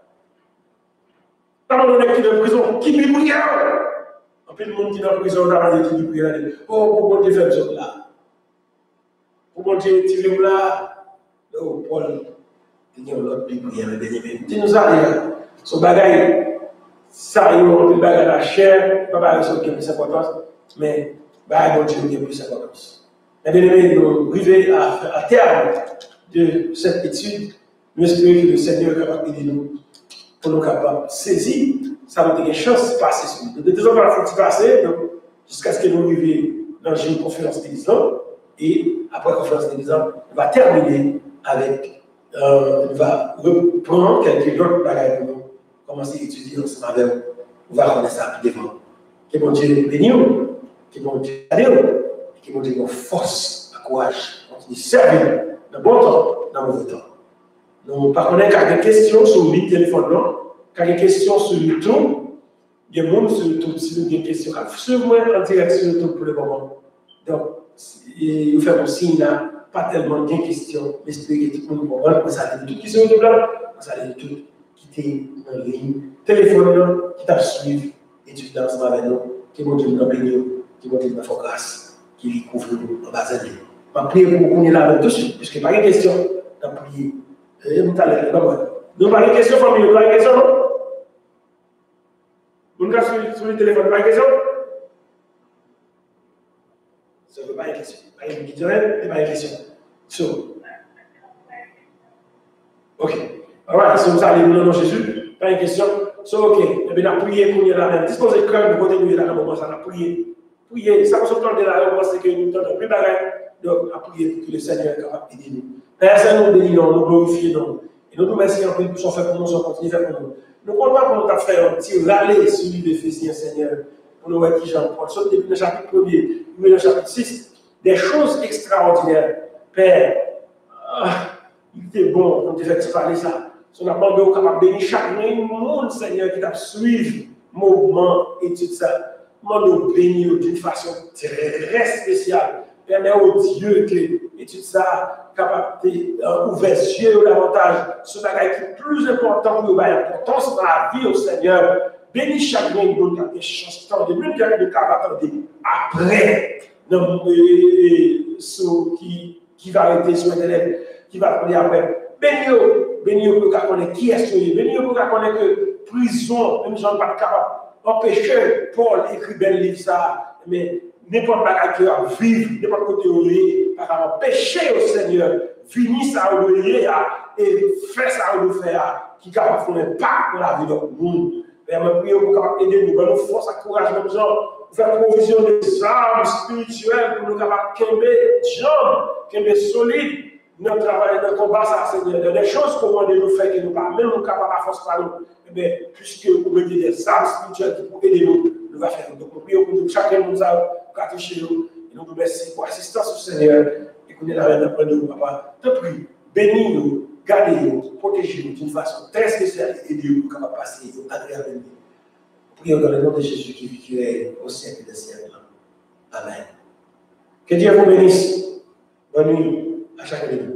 On est qui dans la prison qui nous prière. En fait, le monde qui est dans la prison, on a dit qui nous prière. Oh, pour mon Dieu, fais ça là. Pour mon Dieu, tirez-vous là. Oh, Paul, il y a l'autre prière. Tu nous as dit, son bagage, ça, il y a un bagage à la chair, pas bagage qui a plus d'importance, mais bagage, mon Dieu, qui a plus d'importance. Et bien aimé, nous arrivons à terme de cette étude. Nous espérons que le Seigneur est capable d'aider nous pour nous capables de saisir. Ça va donner une chance de passer sur nous. De deux ans, il faut passer jusqu'à ce que nous arrivions dans une conférence d'église. Et après la conférence d'église, on va terminer avec, on va reprendre quelques autres bagages pour nous commencer à étudier ensemble avec vous. On va rendre ça rapidement. Que mon Dieu bénisse nous, que mon Dieu aide nous. Qui vont dire force, à courage, continuer à servir dans le bon temps, dans le mauvais temps. Nous, par contre, quand il y a des questions sur le téléphone, quand il y a des questions sur YouTube, il y a des gens sur YouTube, si vous avez des questions, suivez-moi en direct sur YouTube pour le moment. Donc, vous faites un signe là, pas tellement de questions, mais espérez que tout le monde comprend, vous allez toutes qui sont YouTube là, vous allez toutes quitter en ligne, téléphone, qui t'a suivi, étudier ensemble avec nous, qui vont dire nous bénir, qui vont dire nous faire grâce. Qui lui couvre en bas de lui. Je vais prier pour qu'on y là dessus, puisque pas de question. Je vais prier. Nous pas de question, famille, pas de question, non? Vous avez sur le téléphone, pas de question? Ça ne veut pas de question. Pas de question, pas de question. So. Ok. Alright, si vous allez au nom de Jésus, pas de question. So, ok. Eh bien, on a prié pour y là. Disposez le cœur de côté de là, à un moment, ça a prié. Priez, ça va se temps de la réponse que nous donnons plus bagaille. Donc, à prier que le Seigneur est capable d'aider nous. Personne nous bénit, nous glorifions. Et nous nous remercions pour son fait pour nous, son continue fait pour nous. Nous comptons pour nous faire un petit râler sur l'île d'Éphésiens, Seigneur, pour nous voir qui Jean-Paul. Sauf depuis le chapitre 1er, puis le chapitre 6, des choses extraordinaires. Père, il était bon, on devait parler ça. On a demandé au capable de bénir chaque monde, Seigneur, qui t'a suivi, mouvement, étude ça. Nous nous bénir d'une façon très spéciale. Permet au Dieu que étude ça, capable d'ouvrir les yeux davantage sur ce bagage qui est plus important pour nous, l'importance dans la vie au Seigneur. Bénis chaque monde qui a des chances de lui, qui a des capables après, qui va arrêter sur Internet, qui va parler après. Bénis pour qu'on connaisse qui est ce bénis pour qu'on connaisse que prison, même gens pas capable empêcher Paul écrire bel livre ça, mais n'importe quoi qui a vivre, n'importe côté où il est, pas empêcher au Seigneur, finir ça où il est et faire ça où il fait, qui est capable de faire un impact dans la vie de monde. Et je prie pour capable aider nous, nous force, courage, même genre, faire provision des armes spirituelles pour nous capables de tomber jambes, tomber solides. Notre travail, notre combat, ça, Seigneur, des choses qu'on va nous faire que nous pas, même nous capables à force par nous, mais puisque vous mettez des armes spirituelles qui pour aider nous, nous va faire. Donc, nous prions pour chacun de nous a touché nous, et nous vous remercions pour l'assistance au Seigneur, et qu'on est là d'après nous, papa. Te prie, bénis-nous, gardez-nous, protégez-nous d'une façon très spéciale, et aidez-nous pour capable passer au agréable de nous. Prions dans le nom de Jésus qui est au siècle des siècles. Amen. Que Dieu vous bénisse. Bonne nuit. À chaque minute.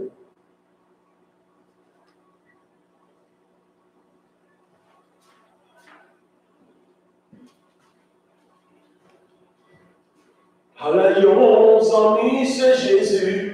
Allons, amis, c'est Jésus.